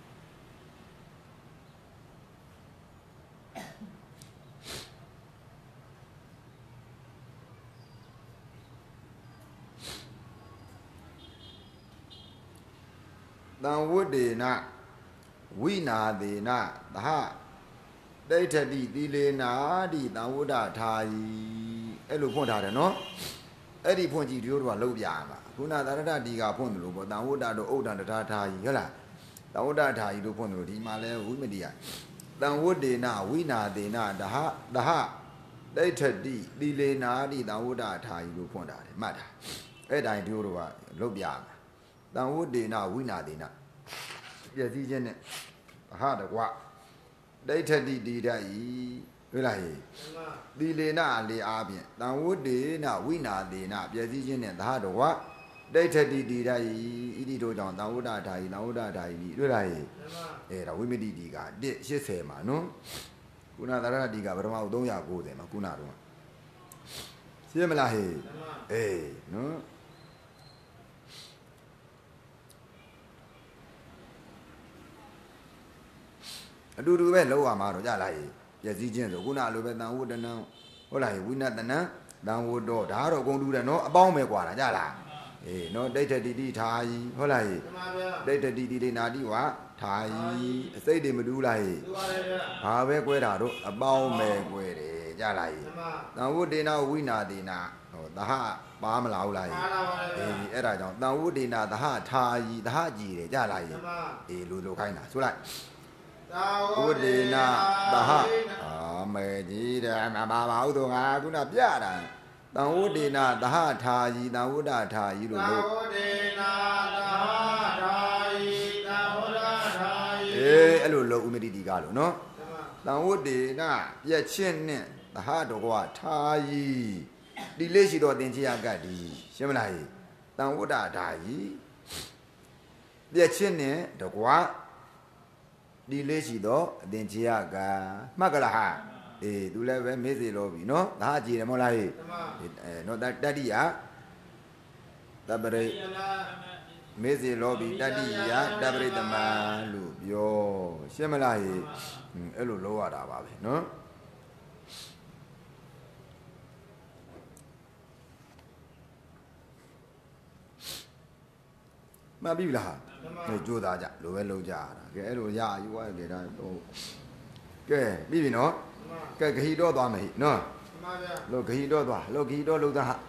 တံဝဋ္ဒေနဝိနာသေနသဟဒိဋ္ဌတိသီလေနာတိတံဝဋ္ဌထာယီအဲ့လိုဖွင့်ထားတယ်နော်အဲ့ဒီဖွင့်ကြည့်တို့ကလောက်ပြရမှာခုနသာရတဒီကဖွင့်တယ်လို့ပေါ့တံဝဋ္ဌတို့ဥဒ္ဒန္တထာယီဟုတ်လားတံဝဋ္ဌထာယီတို့ဖွင့်တယ်လို့ဒီမှာလဲဝိမတိယတံဝဋ္ဒေနဝိနာသေနသဟဒိဋ္ဌတိသီလေနာတိတံဝဋ္ဌထာယီလို့ဖွင့်ထားတယ်မှတ်တာအဲ့တိုင်းတို့ကလောက်ပြရမှာတံဝဋ္ဒေနဝိနာသေနပြည့်စည်ခြင်းနဲ့အဟတကွဒိဋ္ဌတိတိဒတ်ဤတွေ့လားဟေးသီလေနလေအားဖြင့်တံဝဋ္ဒေနဝိနာသေနပြည့်စည်ခြင်းနဲ့သဟတကွဒိဋ္ဌတိတိဒတ်ဤဣတိတို့ကြောင့်တံဝဋ္ဌထာယီတွေ့လားဟေးအဲ့ဒါဝိမတိဒီက180မှာနော်ခုနသရဏဒီကပထမ390မှာခုနတော့ရှင်းမလားဟေးအေးနော်အတူတူပဲလောက်ရမှာတော့ကြလားဟေးပြည့်စည်ခြင်းဆိုခုနလိုပဲတန်ဝဋ္ဌနံဟုတ်လားဟေးဝိနတနံတန်ဝဋ္ဌဒါကတော့အကုန်တူတယ်နော်အပေါင်းပဲกว่าတာကြလားအေးနော်ဒိဋ္ဌတိတိထာယီဟုတ်လားဟေးဒိဋ္ဌတိတိနာတိဝါထာယီအစိတ်တွေမတူလားဟေးဘာပဲကွဲတာတော့အပေါင်းပဲကွဲတယ်ကြလားဟေးတန်ဝဋ္ဒေနဝိနာသေနဟောသဟပါမလားဟုတ်လားဟေးအေးအဲ့ဒါကြောင့်တန်ဝဋ္ဒေနသဟထာယီသဟကြည်တယ်ကြလားဟေးအေးလိုခိုင်းတာဆိုလိုက်ဝဋ္ဒေနသဟမေကြီးတယ်မပါပါဘူးတော့ငါခုနပြတာတံဝဋ္ဒေနသဟထာယီတံဝဋ္ဌထာယီလို့လို့တံဝဋ္ဒေနသဟထာယီတံဝဋ္ဌထာယီအဲ့လိုလို့ဥမတိတိကလို့နော်တံဝဋ္ဒေနပြည့်ချင်းနဲ့သဟတကွာထာယီဒီလေးရှိတော့သင်္ချေယကတ်ဒီရှင်းမလားဟေးတံဝဋ္ဌထာယီပြည့်ချင်းနဲ့တကွာဒီလေးရှိတော့အသင်္ချေယကမှတ်ကလားဟာအေးသူလည်းပဲမေ့စေလို့ပြီနော်ဒါကြည်တယ်မဟုတ်လားဟေးနော်တတ္တိယတပရိမေ့စေလို့ပြီတတ္တိယတပရိတမလို့ပြောရှင်းမလားဟေးအဲ့လိုလောက်ရတာပါပဲနော်မှန်ပြီလားကြိုးစားကြလိုပဲလုပ်ကြရတာကဲအဲ့လိုရယူရကြတာတော့ကဲပြီပြီနော်ကဲဂဟိတော့သွားမယ်ဟိနော်မှန်ပါဗျာလို့ဂဟိတော့သွားလို့ဂဟိတော့လုပ်သားဟာ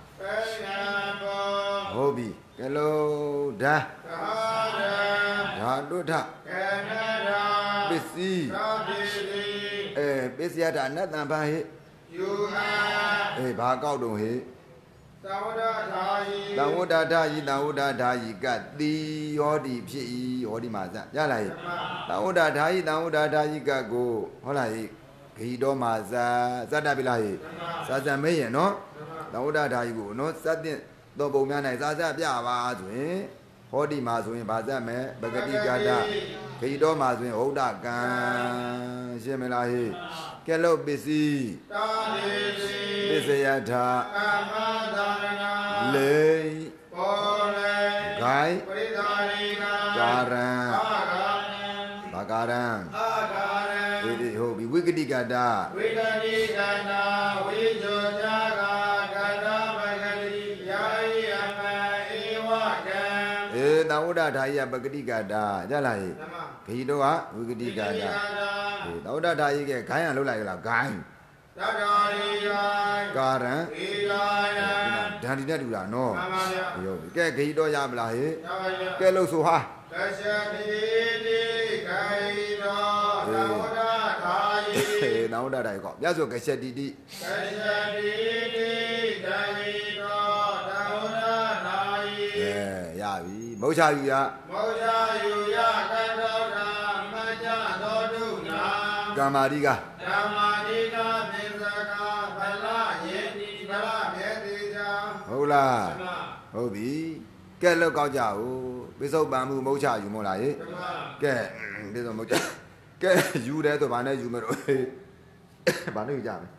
ဟုတ်ပြီကဲလို့ဓာဓာတုထပစ္စည်းပစ္စယတာနတ်တံပန်းဟိယူဟာဘာကောက်တုံဟိသံဝဒဓာယီသံဝဒဓာယီသံဝဒဓာယီကတိယောတိဖြစ်ဤဟောဒီမှာစရလားဟိသံဝဒဓာယီသံဝဒဓာယီကကိုဟုတ်လားဟိဂိတော်မှာဇတ်တပြီလားဟိဇတ်မေးရင်နော်သံဝဒဓာယီကိုနော်စတဲ့တော့ပုံများနိုင်ဇတ်ပြပါဆိုရင်ဟောဒီမှာဆိုရင်ဗာဇတ်မယ်ပဂတိကတဂိတော်မှာဆိုရင်ဟုတ်တာကံရှင်းမလားဟိကဲလို့ပစ္စည်းတာလီပစ္စယထာကမ္မသာရဏလေပေါ်လေဂိုင်းပရိသာရိနာကာရံအာဂာဘာကာရံအာဂာရံဒီဟုတ်ပြီဝိကတိကတဝိကတိကနာဝိဇောဇာဂာကတပဂတိယာယိအမဧဝကံသံဝဒဓာယပဂတိကတာကြလားဟိဂိတောကဝိကတိကတာသံဝဒဓာယကဲခိုင်းရလှုပ်လိုက်လားဂိုင်းတတာရိယကာရံဣလာယဓာတိနဲ့တူတာနော်မှန်ပါဗျာဟုတ်ပြီကဲဂိတောရမလားဟိရပါဗျာကဲလို့ဆိုဟာကရှတိတိဂိတောသံဝဒဓာယိသံဝဒဓာယကောမြတ်စွာကရှတိတိကရှတိတိဂိတောသံဝဒဓာယိရပြီမௌချယူရမောဇာယူယကတောဓမ္မကြသောတုနာကမ္မာရိကဓမ္မာရိကပိစကဗလယေတိဗလမေတိဇာဟုတ်လားဟုတ်ပြီကဲလောက်ကောက်ကြဦးပိစုံပံမှုမௌချယူမို့လားဟိကဲပိစုံမௌချကဲယူတယ်ဆိုဘာနဲ့ယူမလို့ဘာနဲ့ယူကြမလဲ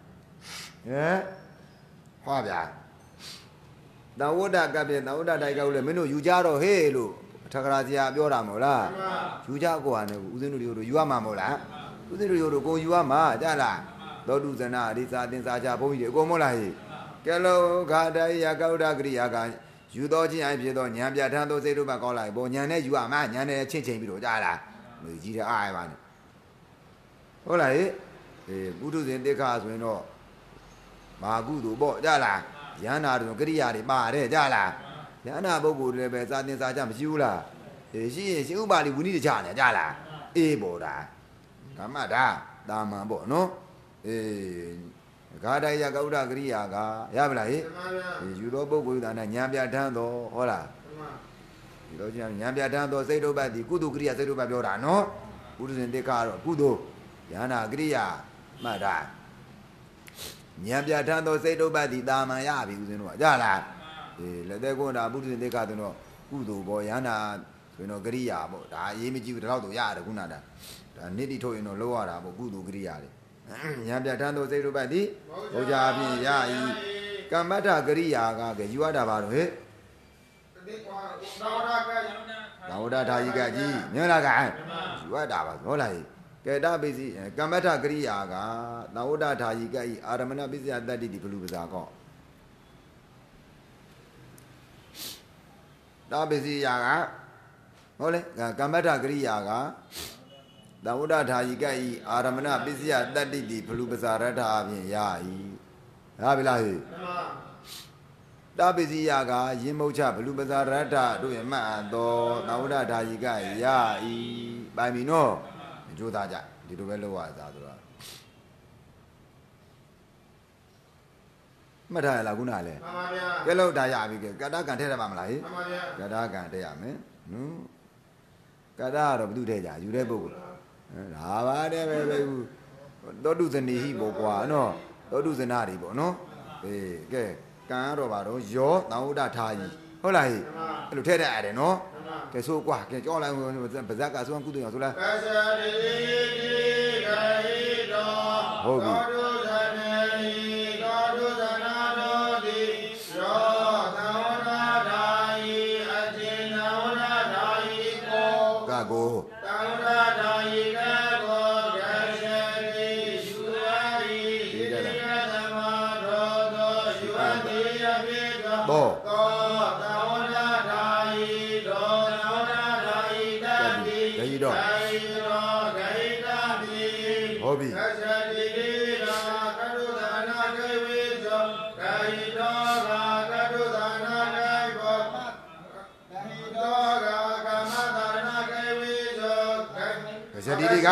ဟွာဗျာသံဝဒကပြသံဝဒတိုက်ကလည်းမင်းတို့ယူကြတော့ဟေးလို့ထခရာစီယာပြောတာမဟုတ်လားယူကြကိုဟာနဲ့ဦးစင်းတို့တို့ယူရမှာမဟုတ်လားဦးစင်းတို့တို့ကိုယူရမှာကြားလားသောတုဇနာအရိစာတင်စာချဘုန်းကြီးတွေအကုန်မဟုတ်လားဟေးကဲလို့ခါတည်းရကောက်တာကရိယာကယူတော်ချင်းအိုင်ဖြစ်တော့ညံပြထမ်းသောစိတ်တို့ပဲကောက်လိုက်ဘောညံနဲ့ယူရမှာညံနဲ့ချင်းချင်းပြီးတော့ကြားလားလူကြီးတဲ့အားရပါနဲ့ဟုတ်လားဟေးပုထုဇဉ်တိခါဆိုရင်တော့မာကုသို့ပေါ့ကြားလားယန္နာတို့ကရိယာတွေပါတယ်ကြားလားယန္နာပုဂ္ဂိုလ်တွေပဲစာတင်စာချမရှိဘူးလားရှိရင်ရှင်ဥပါလိဝိနည်းတချနေကြားလားပေါ်တာဓမ္မဒါတာမန်ပေါ့နော်ဂါဒိုင်ယကௌဒကရိယာကရပါလားဟိယူသောပုဂ္ဂိုလ်သာနဲ့ဉာဏ်ပြဋ္ဌာန်းတော်ဟောလားယူသောဉာဏ်ပြဋ္ဌာန်းတော်စိတ်တို့ပတ်ဒီကုသိုလ်ကရိယာစိတ်တို့ပတ်ပြောတာနော်ပုရိသင်တိခါတော့ကုသိုလ်ယန္နာကရိယာမှတ်တာဉာဏ်ပြဋ္ဌာန်းသောစိတ်တို့ပတ်ဒီတာမန်ရပြီဦးဇင်းတို့ကကြားလားလက်သေးကွန်းတာပုရိသင်တိခါဆိုတော့ကုသိုလ်ဘောယန္နာဆိုရင်တော့ကရိယာပေါ့ဒါအရေးမကြီးဘူးဒီတော့တော့ရတယ်ခုနကဒါနိတိထုတ်ရင်တော့လောရတာပေါ့ကုသိုလ်ကရိယာတွေဉာဏ်ပြဋ္ဌာန်းသောစိတ်တို့ပတ်ဒီဘုရားဖြင့်ရဤကမ္မတ္ထကရိယာကယူရတာပါတော့ဟဲ့သာဝဒဓာယိကကြီးမြင်လားကယူရတာပါဟုတ်လားကဲတာပိစီကမ္မတ္ထကရိယာကသာဝဒဓာယိကဤအာရမဏပိစယတတ္တိတိဘလူပဇာကောတာပိစီယာကဟုတ်လေကမ္မတ္ထကရိယာကသံဝဒဓာယိကဤအာရမဏပစ္စယတတ္တိတိဘလူပဇာရထအပြင်ရဤရပြီလားဟိတာပစ္စည်းယကယင်းမုတ်ချဘလူပဇာရထတို့ရမှတ်တော်သံဝဒဓာယိကရဤပိုင်ပြီနော်ကြိုးစားကြဒီလိုပဲလောက်ရသားဆိုတော့မှတ်ထားရလားခုနကလည်းမှန်ပါဗျာကဲလို့ဒါရပြီကတကံထဲရမှာမလားဟိမှန်ပါဗျာကတကံထဲရမယ်နော်ကတကတော့ဘု து ထဲကြယူတဲ့ပုဂ္ဂိုလ်ဒါပါတယ်ပဲသောတုဇနီဟိပေါ့ကွာနော်သောတုဇနာတွေပေါ့နော်ကဲကံကတော့ပါတော့ယောသံဝဒထာယီဟုတ်လားဟိအဲ့လိုထဲတတ်ရတယ်နော်ကဲဆိုကွာကဲကြောက်လိုက်ပါဇက်ကဆိုကုသိုလ်ရဆိုလားကရှတိတိဂဟိတောဟုတ်ပြီသောတုဇနေသောတုဇနာတောတိယောသံဝဒထာယီအจินသံဝဒထာယီကိုကကိုသံဝဒထာယီကကိုကရှတိယူဝါယီဣတိကသမသောသောယူဝတိယပိကောသောသံဝဒထာယီသောသံဝဒဇတိတိက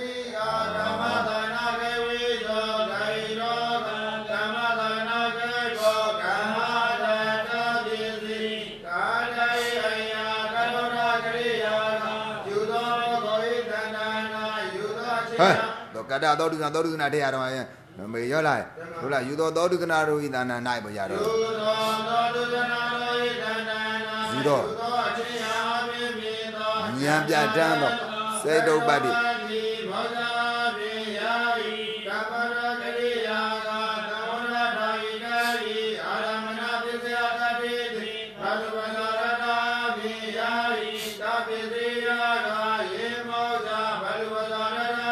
ကတ္တသောတုဇနာသောတုဇနာတဲ့ရတော့မေရောလိုက်ဟုတ်လားယူသောသောတုဇနာတို့ဤတဏ္ဍာ၌ပေါ်ရတော့ယူသောသောတုဇနာတို့ဤတဏ္ဍာ၌ယူသောအချင်းရာပြင်းပြင်းသောဉာဏ်ပြတန်းသောစေတုပ္ပတ္တိဘောဇာပိယာဤကပ္ပရကရိယာကသဝရထာဤကာဤအာရမဏပစ္စယတပိတိဘာဝဝနာရတာပိယာဤတပိတိယာကယေမောဇာဘာဝဝနာရတာ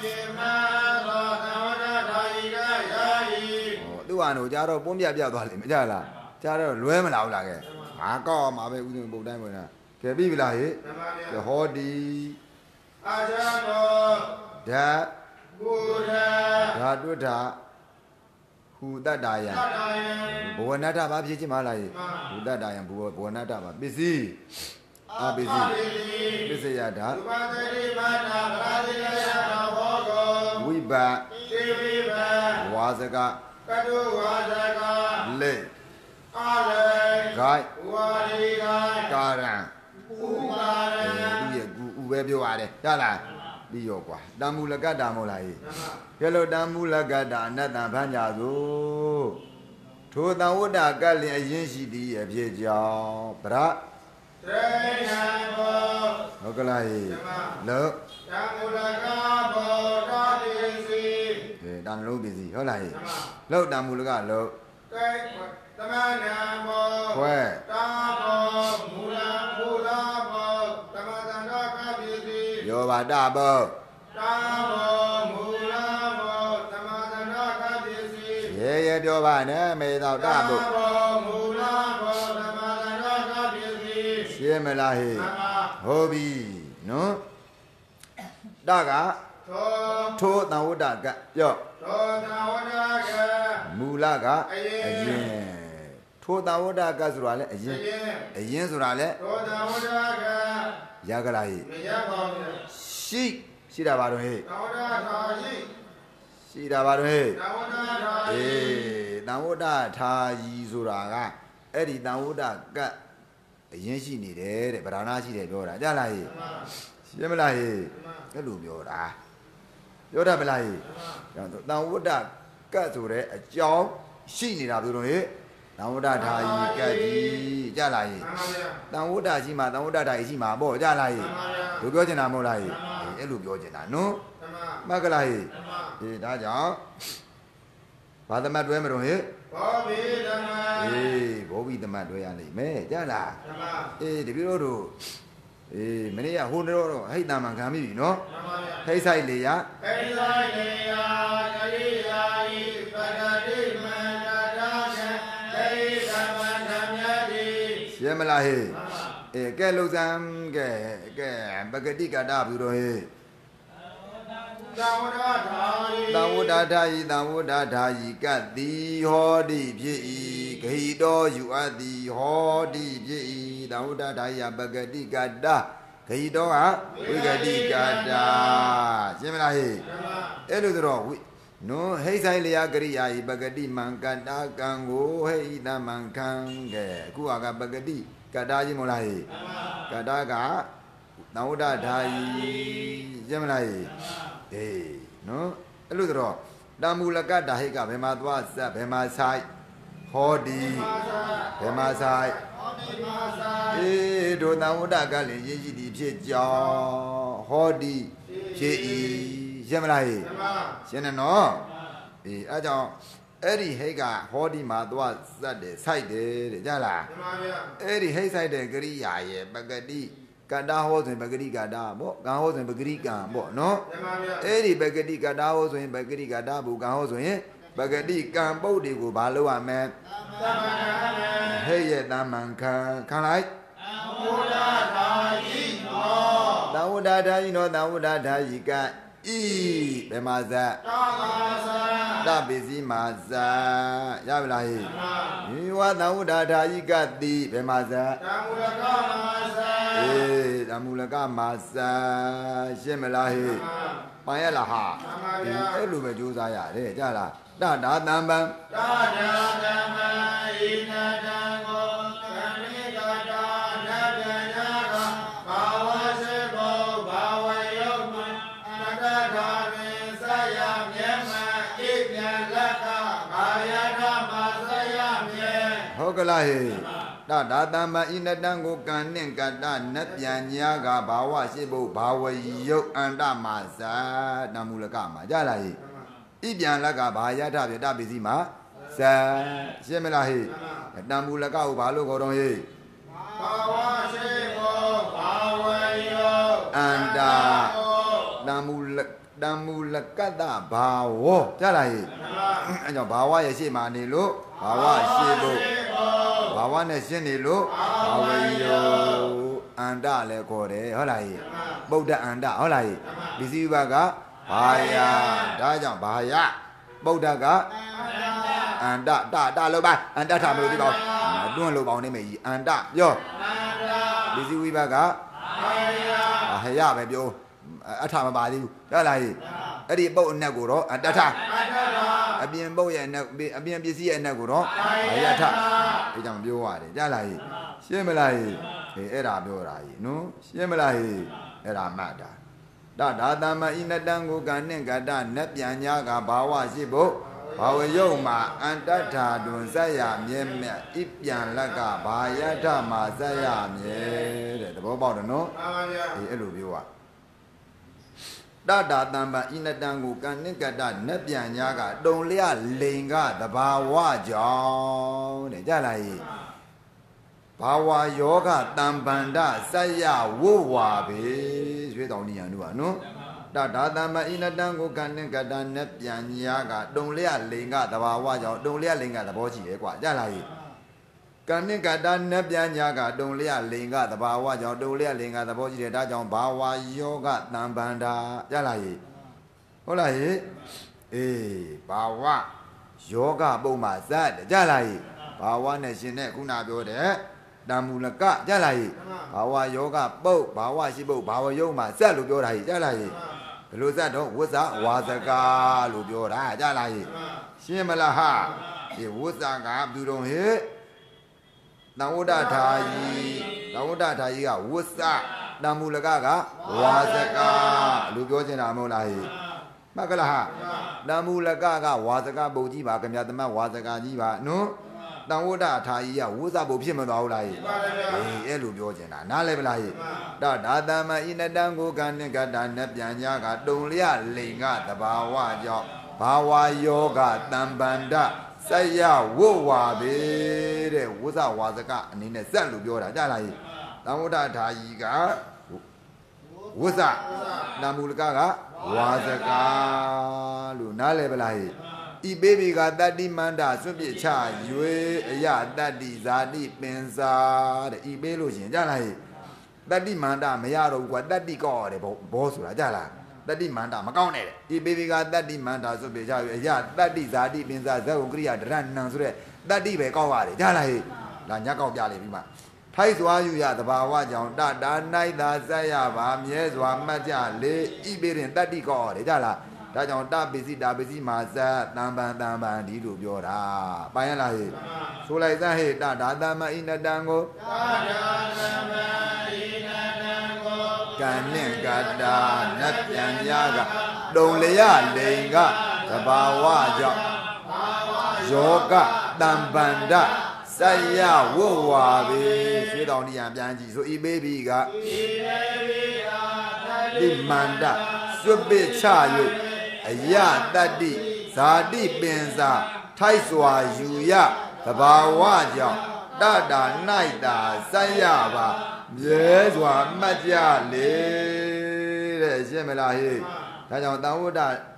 သူ့ဟာတို့ကြတော့ပုံပြပြသွားလိမ့်မကြလားကြတော့လွဲမလာဘူးလားကဲငါကောက်မှာပဲဥစဉ်ပုံတိုင်းဝင်တာကဲပြီပြီလားဟေ့ဟောဒီအာဇာနောဓာဘူဓာတွဋ္ဌဟူတတ္တယံဘဝနတ္ထဘာဖြစ်ချင်းမလားဟေ့ဟူတတ္တယံဘဝနတ္ထဘာပစ္စည်းအပစ္စည်းပစ္စယဓာဝိဘဝါစကကတုဝါဒကလေအာလေဂိုက်ဝါရီဂိုက်ကာရံဥပါရံသူရဲ့ဥပဲပြောရတယ်ဟုတ်လားပြီးရောကွာတံမူလကတ္တာမဟုတ်လားဟေ့ကဲလို့တံမူလကတ္တာအနတ္တဗညာဆိုထိုတံဝတ္တကလင်အရင်ရှိသည်အဖြစ်ကြောင့်ဗရတေယံဘောဟုတ်ကလားဟေ့လို့တံမူလကဘောတာတိစီတန်လုံးပစ္စည်းဟုတ်လားဟဲ့လောက်တံမူလကလောက်ကဲသမဏံဘောခွဲတာဘောမူလဘောသမသန္တကပစ္စည်းယောဘာတဘောတာဘောမူလဘောသမသန္တကပစ္စည်းရေပြောပါနဲ့မေတော်တဘောမူလဘောသမသန္တကပစ္စည်းရှင်းမလားဟဲ့ဟုတ်ပြီနော်တကထိုတံဝတ္တကပြောထိုတံဝတ္တကမူလကအရင်ထိုတံဝတ္တကဆိုတာလဲအရင်ဆိုတာလဲထိုတံဝတ္တကရကလာဟိမရပါဘူးရှိတာပါတော့ဟဲ့တံဝတ္တထာရှိတာပါတော့ဟဲ့တံဝတ္တထာတံဝတ္တထာကြီးဆိုတာကအဲ့ဒီတံဝတ္တကအရင်ရှိနေတယ်တဲ့ဗราဏရှိတယ်ပြောတာကြားလားဟဲ့ရှင်းမလားဟဲ့အဲ့လိုပြောတာပြောတတ်မလားဟိတံဝတ္တကတ်ဆိုတဲ့အကြောင်းရှိနေတာပြောတော့ဟိတံဝတ္တဓာယီကတ်ကြီးကြလားဟိတံဝတ္တရှိမှတံဝတ္တဓာယီရှိမှာပေါ့ကြလားဟိလူပြောချင်တာမဟုတ်လားဟိအဲ့လိုပြောချင်တာနော်မှတ်ကလားဟိဒါကြောင့်ဘာသမတ်တွဲမလို့ဟိဘောဘိသမတ်ဘောဘိသမတ်တွဲရလိမ့်မယ်ကြလားတပည့်တို့မနေ့ကဟိုတော့ဟိတ်တာမှခံပြီနော်ဟိတ်ဆိုင်လေရဟိတ်ဆိုင်လေရကရိယာဤပဂတိမန္တတာကဟိတ်သမန္တမြတ်တိရှင်းမလားဟေးကဲလုံစံကဲပဂတိကတာဘူးတော့ဟေးတံဝတ္တဓာယီတံဝတ္တဓာယီတံဝတ္တဓာယီကတိဟောတိဖြစ်ဤဂဟိတောယူအပ်သည်ဟောတိဖြစ်ဤတံဝတ္တဓာယီပဂတိကတာဂဟိတောဟာဝိဂတိကတာရှင်းမလားဟေးအဲ့လိုဆိုတော့နုဟိဆိုင်လျာကရိယာဤပဂတိမံကတာကံကိုဟိတမံခံကဲအခုကပဂတိကတာကြီးမလားဟေးကတာကတံဝတ္တဓာယီရှင်းမလားဟေးနော်အဲ့လိုဆိုတော့တမူလကတာဟိကဘယ်မှာသွားစက်ဘယ်မှာဆိုင်ဟောဒီဘယ်မှာဆိုင်ဒုတံဝတ္တကလည်းရည်ရှိသည်ဖြစ်ကြောင်းဟောဒီဖြစ်ဤရှင်းမလားဟေးရှင်းတယ်နော်အဲ့ကြောင့်အဲ့ဒီဟိတ်ကဟောဒီမှာသွားစက်တယ်ဆိုင်တယ်တဲ့ကြားလားမှန်ပါဗျာအဲ့ဒီဟိတ်ဆိုင်တဲ့ကရိယာရဲ့ပဂတိကတာဟောဆိုရင်ပဂတိကတာပေါ့ကံဟောဆိုရင်ပဂတိကံပေါ့နော်အဲ့ဒီပဂတိကတာဟောဆိုရင်ပဂတိကတာဘူးကံဟောဆိုရင်ပဂတိကံပုတ်တွေကိုဘာလုပ်ရမလဲဟဲ့ရဲ့တမန်ခံလိုက်သံဝတ္တဓာယီနောသံဝတ္တဓာယီနောသံဝတ္တဓာယီကဤဘယ်မှာဇတ်တပစ္စည်းမှာဇတ်ရပြီလားဟိဝသံဝတ္တဓာယီကတိဘယ်မှာဇတ်တံဝတ္တကမှာဇတ်တမူလကမာစာရှင်းမလားဟေးပိုင်ရလားဟာအဲ့လိုပဲကြိုးစားရတယ်ကြားလားတဒါတံပံတဒါတံပံဣနတံကိုကံနိကတာနဗ္ဗညာကဘာဝစေဘောဘာဝယုတ်မအနတထာပင်ဆယမြဲမဣပြန်လက္ခဘာယထမဆယမြဲဟုတ်ကလားဟေးတဒါတံပံဣနတံကိုကံနှင့်ကတနတ်ပြန်ညာကဘာဝရှိဖို့ဘာဝယုတ်အန္တမသာတမူလကမှာကြားလားဟေးဣပြန်လက်ကဘာယထပြတပစ္စည်းမှာဇာရှင်းမလားဟေးတမူလကကိုဘာလို့ခေါ်တော့ဟေးဘာဝရှိဖို့ဘာဝယုတ်အန္တတမူလကတဘာဝကြားလားဟေးအဲကြောင့်ဘာဝရဲ့ရှေ့မှာနေလို့ဘာဝရှိဖို့ဘာဝနဲ့ရှင်းနေလို့ဘာဝယောအန္တလည်းခေါ်တယ်ဟုတ်လားဟိဗုဒ္ဓအန္တဟုတ်လားဟိပစ္စည်းဘာကဘာယဒါကြောင့်ဘာယဗုဒ္ဓကအန္တတလို့ပါအန္တထမလို့ဒီပေါ့တွန်းလို့ပေါင်းနေမယ်ကြီးအန္တပြောပစ္စည်းဝိဘကဘာယပဲပြောအထမပါသေးဘူးဟုတ်လားဟိအဲ့ဒီပုတ်အနက်ကိုတော့အတ္တထအပြင်ပုတ်ရဲ့အနက်အပြင်ပစ္စည်းရဲ့အနက်ကိုတော့ဘာယထဒီကြောင့်ပြောရတယ်ကြားလားဟိရှင်းမလားဟိအဲ့ဒါပြောတာဟိနော်ရှင်းမလားဟိအဲ့ဒါမှတ်တာတဒါတမဣနတံကိုကံနှင့်ကတနတ်ပြန်ညာကဘာဝရှိဖို့ဘာဝယုတ်မှာအန္တထာတွင်ဆက်ရမြဲမြတ်ဣပြန်လက်ကဘာယထမှာဆက်ရမြဲတဲ့သဘောပေါက်တယ်နော်မှန်ပါဗျာအဲ့လိုပြောတာတဒါတံပံဣနတံကိုကံနှင့်ကတနတ်ပြန်ညာကတုံလျလိန်ကသဘာဝကြောင့်တဲ့ကြားလားဟိဘာဝယောဂတံပန္ဒဆက်ရဝုဝါပဲရွှေတော်နိယံတို့ကနော်တဒါတံပံဣနတံကိုကံနှင့်ကတနတ်ပြန်ညာကတုံလျလိန်ကသဘာဝကြောင့်တုံလျလိန်ကသဘောရှိတယ်ကွာကြားလားဟိကံနှင့်ကတနတ်ပြန်ညာကတုံလျလိန်ကသဘာဝကြောင့်တုံလျလိန်ကသဘောရှိတယ်ဒါကြောင့်ဘာဝယောဂတံပန္ဒကြားလားဟိဟုတ်လားဟိအေးဘာဝယောဂပုံမှာဇတ်ကြားလားဟိဘာဝနဲ့ရှင်တဲ့ခုနပြောတဲ့တမူလကကြားလားဟိဘာဝယောဂပုတ်ဘာဝရှိပုတ်ဘာဝယုတ်မှာဇတ်လို့ပြောတာဟိကြားလားဟိဘယ်လိုဇတ်တော့ဝဇ္ဇဝါစကာလို့ပြောတာကြားလားဟိရှင်းမလားဟာဒီဝဇ္ဇကဘယ်သူတော့ဟိတဝဋ္ဌထာယီကဝဇ္ဇတမူလကဝါစကာလို့ပြောချင်တာမဟုတ်လားဟိမှတ်ကလားဟာတမူလကဝါစကာပုတ်ကြီးပါခင်ဗျာသမဝါစကာကြီးပါနော်တဝဋ္ဌထာယီကဝဇ္ဇပုတ်ဖြစ်မသွားဘူးလားဟိအဲ့လိုပြောချင်တာနားလဲမလားဟိဒါတမ္မဣနတံကိုကံနှင့်ကတနတ်ပြန်ညာကတုံလျလိန်ကသဘာဝကြောင့်ဘာဝယောဂတံပန္ဒဆက်ရဝုဝါပဲတဲ့ဝဇ္ဇဝါစကအနေနဲ့ဇက်လို့ပြောတာကြားလားဟိတဝဋ္ဌထာယီကဝဇ္ဇတမူလကဝါစကာလို့နားလဲပလားဟိဤပေဘီကတတ္တိမန္တစွန့်ပြစ်ချ၍အယတတ္တိဇာတိပင်စာတဲ့ဤပေးလို့ရှင်ကြားလားဟိတတ္တိမန္တမရတော့ဘူးကွာတတ္တိကောက်ရတယ်ဘောဆိုတာကြားလားတတ္တိမန္တမကောင်းနဲ့တဲ့ဤပေဘီကတတ္တိမန္တစွန့်ပြစ်ချ၍အယတတ္တိဇာတိပင်စာဇဂုံကရိယာဒရဏံဆိုတဲ့တတ္တိပဲကောက်ရတယ်ကြားလားဟိလာညက်ကောက်ပြလိမ့်ပြီမှာထိုက်စွာယူရသဘာဝကြောင့်တတာ၌သာဆက်ရပါမြဲစွာမှတ်ကြလေဤပေရင်တတ္တိကောက်ရတယ်ကြားလားဒါကြောင့်တပစ္စည်းမှာဇတ်တံပံဒီလိုပြောတာပိုင်ရလားဟိဆိုလိုက်စဟိတဒါတမဣနတံကိုကံနှင့်ကတာနတ်ပြန်ညာကတုံလျလိန်ကသဘာဝကြောင့်ယောဂတံပန္ဒဆက်ရဝုဝါပဲရွှေတော်နိယံပြန်ကြည့်ဆိုဤပေဘီကတိမန္တစွပ္ပိချယုအယတတ္တိဇာတိပင်စာထိုက်စွာယူရသဘာဝကြောင့်တတာ၌တာဆက်ရပါမြဲစွာမှတ်ကြလေတဲ့ရှင်းမလားဟိဒါကြောင့်တဝဋ္ဌ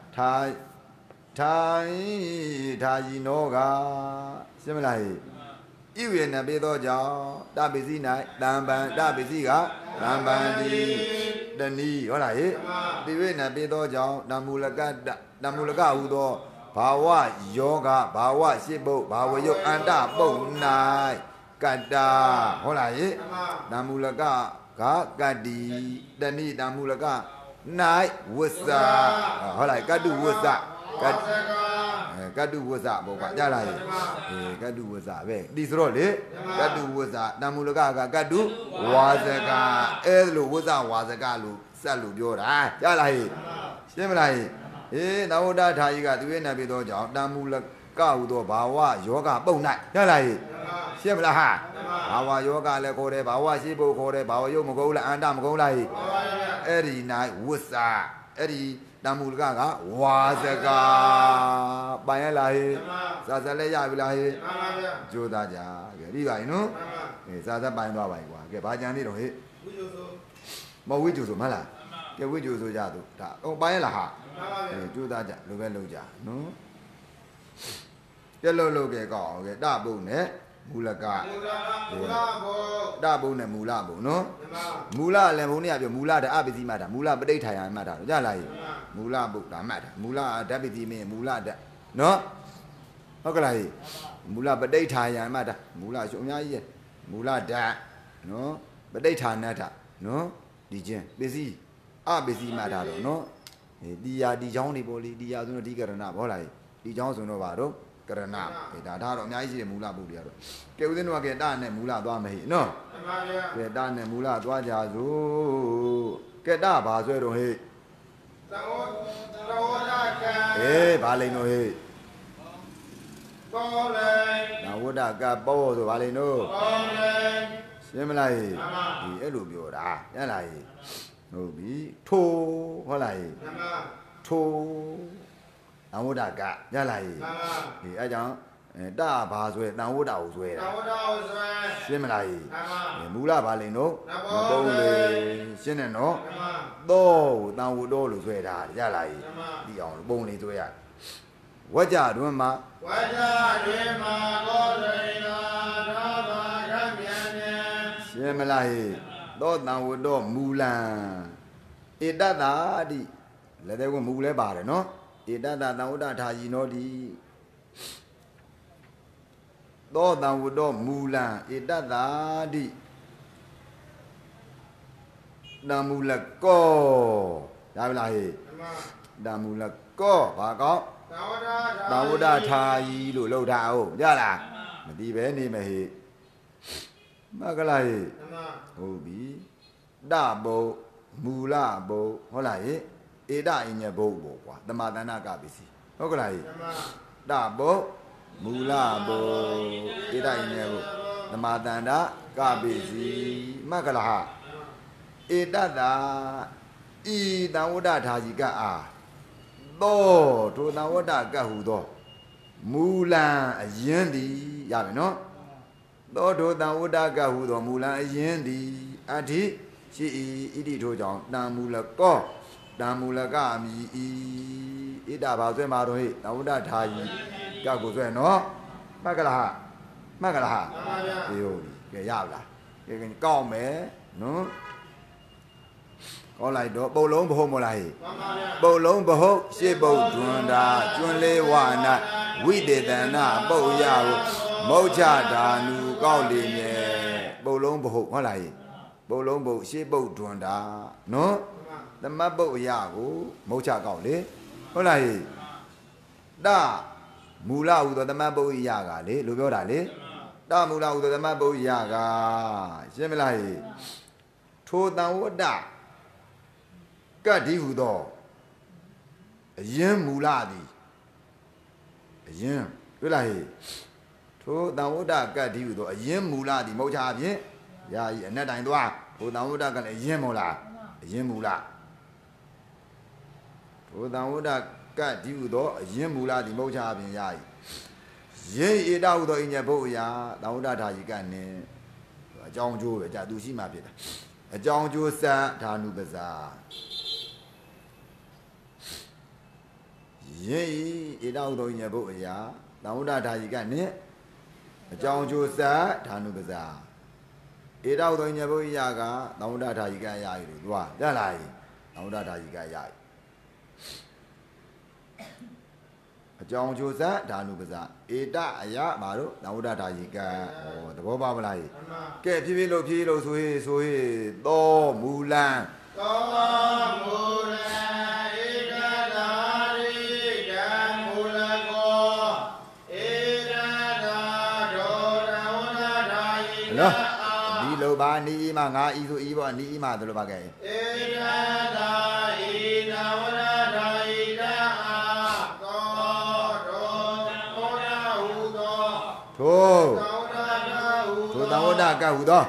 ထာယီနောကရှင်းမလားဟိဣဝေနပေသောကြောင့်တပစ္စည်း၌တံပံတပစ္စည်းကတံပံတိတဏီဟုတ်လားဟိတိဝေနပေသောကြောင့်တမူလကဟူသောဘာဝယောဂဘာဝရှိပုတ်ဘာဝယုတ်အန္တပုတ်၌ကတ္တာဟုတ်လားဟိတမူလက Gadi Dani Damulaka Night Wasa Hola Gadu Wasa Gadu Wasa Boka Jalai Gadu Wasa This role Gadu Wasa Damulaka Gadu Wazaka Elu Wasa Wazakalu Salu Biora Jalai Simlai Nauda Taiga to win a bit of Damulaka Udo Bawa Yoga Bona Jalai Simlaha Bawa Yoga Lekore Bawa Shibo Kore Bawa Yomogola and Damgolai Eri night Wasa Eri Damulgaga Wazaka Bayalahi Sazaleya Vilahi Jodaja Riva no Zaza Bainwa get Bajani don't hit Mawiju Mala get with you to Jadu Oh Bayalaha Jodaja Luveluja no Yellow Loge go get double net Mulaka Dabu and Mulabo, no? Mula Lemonia, Mula the Abiti matter, Mula Badeta matter, Jalai, Mula book matter, Mula Dabiti me, Mula da. No? Okay, Mula Badeta matter, Mula Shomya, Mula da, no? Badeta nata, no? Dijan, busy, busy matter, no? Dia di Johnny Bolly, Dia no Digarana, Bolai, Di Johnson Novaro. Karana, Dado, Nice Mula Budia. Get within what get done and Mula Dwame. No, get done and Mula Dwaja. Get up, Azuero he. Eh, Valeno he. Now would I got both of Valeno? Similarly, the Elubioda, Yalai. No be two, Holai. Two. Now what I got, Jalai, I don't, da Basway, now what I was where. Similarly, Mula Valino, Bone, Sinano, though, now would always wear that, Jalai, the old bony to wear. What ya do, ma? What ya do, ma? Similarly, though now would do Mulan. It that, let them move about it, no? Ida Nauda Taji Nodi Do Naudo Mula, Ida Dadi Damulako Davlahi Damulako Bago Nauda Taji Lodao Jala Mediveni Mehi Magalai Obi Dabo Mula Bo Holai Ida in your boat, the Madana Gabisi. Okay, Dabo, Mula Bo, Ida in your the Madana Gabisi, Magalaha. Ida da Nauda Tajiga, Do to Nauda Gahudo, Mula Yendi, Yavino, Do to Nauda Gahudo, Mula Yendi, Adi, she Idi John, Namula Go. Damulaga mi Ida Baze Marohi, Nauda Taji, Gago, no? Magalaha, Yabla. You can call me, no? All I do, Bolong Homolai. Bolong Boho, Shebo, Junda, Junle Wana, we did and Boya, Mocha Danu, Gauli, Bolong Boho, Holai. Bolong Bo, Shebo, Junda, no? The Mabo Yago, Mocha Gauli, Holai. Da Mula with the Mabo Yaga, Lubodale. Da Mula with the Mabo Yaga, Gemilai. Told down what da. Gadi Udo. A yen muladi. A yen, Ulai. Told down what da Gadi Udo, a yen muladi, Mocha, ya, and that I do. Told down what da a yen mula, a yen mula. Told down what da Gadi Udo, a yen muladi, Mocha, ya. Ye eat out in your boya, down that I can. A John Joe, a Jadushi Mapita. A John Joe sat Tanu Bazaar. Ye, it out in your boat, ya. Now that you can it. A John Joe sat Tanu Bazaar. It out in your boat, yaga. Now that you can ya. That I. Now that you can ya. ကြောင်ချိုးစားဒါနုပဇာဧတအယဘာလို့သဝဒတာယိကသဘောပါမလားကဲဖြည်းဖြည်းလို့ဆိုဟေသောမူလံသောမူလံဧတတာရိဓမ္မူလကောဧတတာဒေါရဝဒတာယိကဒီလိုပါနီဤမှာငါဤဆိုဤပေါ့နီဤမှာတို့လိုပါကဲဧတတာဣဒဝရတာဣဒအာထိုသဝဒကဟုသော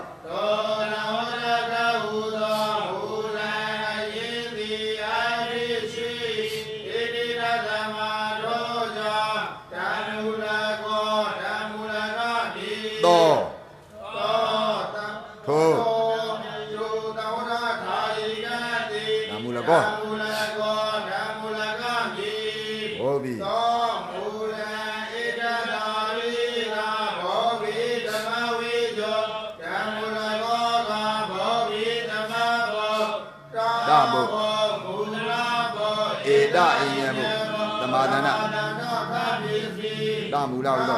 ဟုတ်ပြီဧတအိယံဘုသမာဒနာတမူလာဟုသော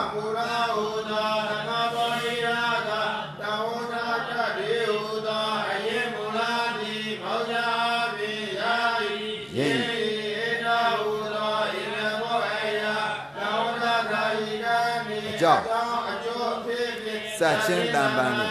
အကြောင်းစัจချင်းတံပံကို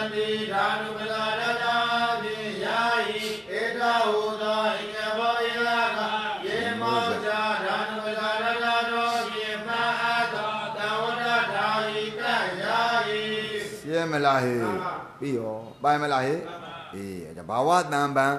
မလားဟေးပြီးရောပိုင်မလားဟေးအေးဘာဝတံပံ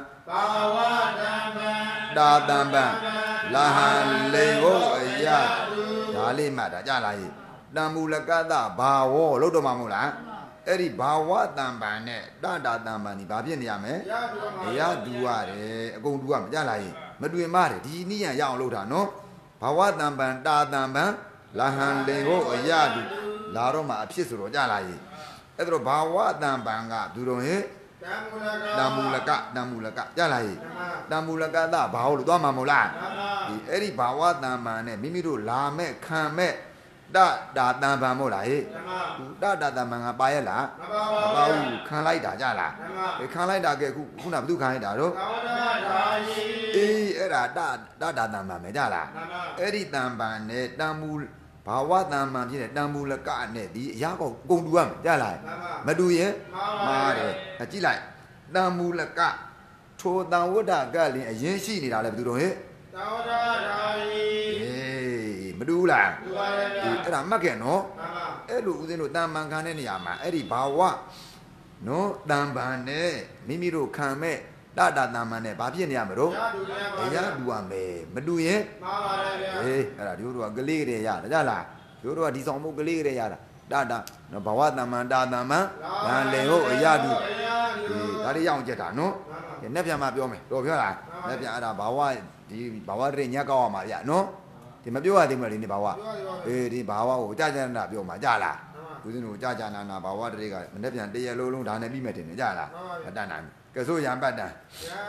တာတံပံလာဟံလေဟုတ်အယဒါလေးမှတ်တာကြလားဟေးတံမူလကတဘာဝလို့တော့မှာမဟုတ်လားအဲ့ဒီဘာဝတံပံနဲ့တာတံပံဒီဘာဖြစ်နေရမလဲတရားဒူရတယ်အကုန်ဒူရမကြလားဟေးမတွင်မတယ်ဒီနိယံရအောင်လုပ်တာနော်ဘာဝတံပံတာတံပံလာဟံလေဟုတ်အယဒူလာတော့မှအဖြစ်ဆိုတော့ကြလားဟေးအဲ့တော့ဘာဝတံပံကသူတို့ဟဲ့တံမူလကကြလားဟဲ့တံမူလကသဘာဝလို့သွားမှာမဟုတ်လားဒီအဲ့ဒီဘာဝတံပံနဲ့မိမိတို့လာမဲ့ခံမဲ့တာတံပံမဟုတ်လားဟဲ့တာတံပံကပါရဲ့လားမပါဘူးခံလိုက်တာကြလားခံလိုက်တာကဲခုနဘုသူခံလိုက်တာတော့အေးအဲ့ဒါတာတံပံပဲကြလားအဲ့ဒီတံပံနဲ့တံမူဘာဝတံပံဖြစ်တဲ့တံမူလကနဲ့ဒီအရာကောကုန်တူရမယ်ကြားလားမတူရင်မှားတယ်ကြည့်လိုက်တံမူလကထိုတံဝဋ္ဌကလင်အရင်ရှိနေတာလေဘယ်သူတို့ဟဲ့သဝဒတာယိအေးမတူလားအဲ့ဒါမှတ်ခဲ့နော်အဲ့လိုဦးဇင်းတို့တံပံခံတဲ့နေရာမှာအဲ့ဒီဘာဝနော်တံပံနဲ့မိမိတို့ခံမဲ့တာတံပံနဲ့ဘာဖြစ်နေရမလို့တရားတူရမယ်မတူရင်မှားပါတယ်ဗျာအေးအဲ့ဒါတို့ကကလေးကလေးရတာကြလားတို့ကဒီဆောင်မှုကလေးကလေးရတာတာဘဝတံပံတာတံပံဗန်လေဟုတ်အရာတူအေးဒါလေးရအောင်ကြက်တာနော်နေ့ပြန်မှပြောမယ်တော်ပြောလားနေ့ပြန်အဲ့ဒါဘဝဒီဘဝတည်းညက်ကောက်ရမှာဗျာနော်ဒီမပြောရသေးဘူးလေဒီဘဝအေးဒီဘဝကိုကြာကြာနာပြောမှာကြလားဦးဇင်းတို့ကြာနာဘဝတည်းကနေ့ပြန်တရက်လုံးဒါနဲ့ပြီးမယ်တင်ကြလားမတတ်နိုင်ကဲဆိုရံပတ်တံ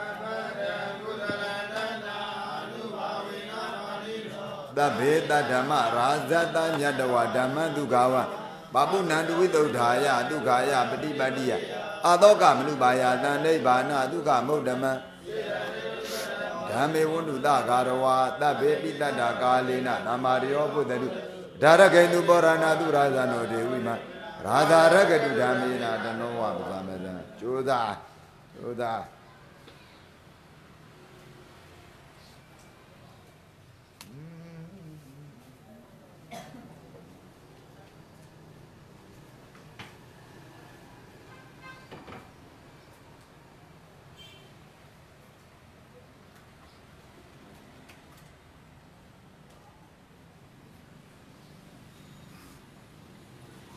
သဗ္ဗေတဓမ္မရာဇတမြတ်တဝဓမ္မဒုက္ခဝဘာပုဏ္ဏတုဝိသုဒ္ဓာယဒုက္ခယပฏิပတ္တိယအာသောကမနုပါယတန်နိဗ္ဗာနဒုက္ခမုဒ္ဓမံဓမ္မေဝန္တုတဂါရဝသဗ္ဗေပိတ္တကာလေနနာမရိယောပုတ္တတုဒါရကေတုပောရဏတုရာဇနောဒေဝိမရာဇာရကတုဓမ္မေနတနောဝပဇာမဇံကျိုးသာ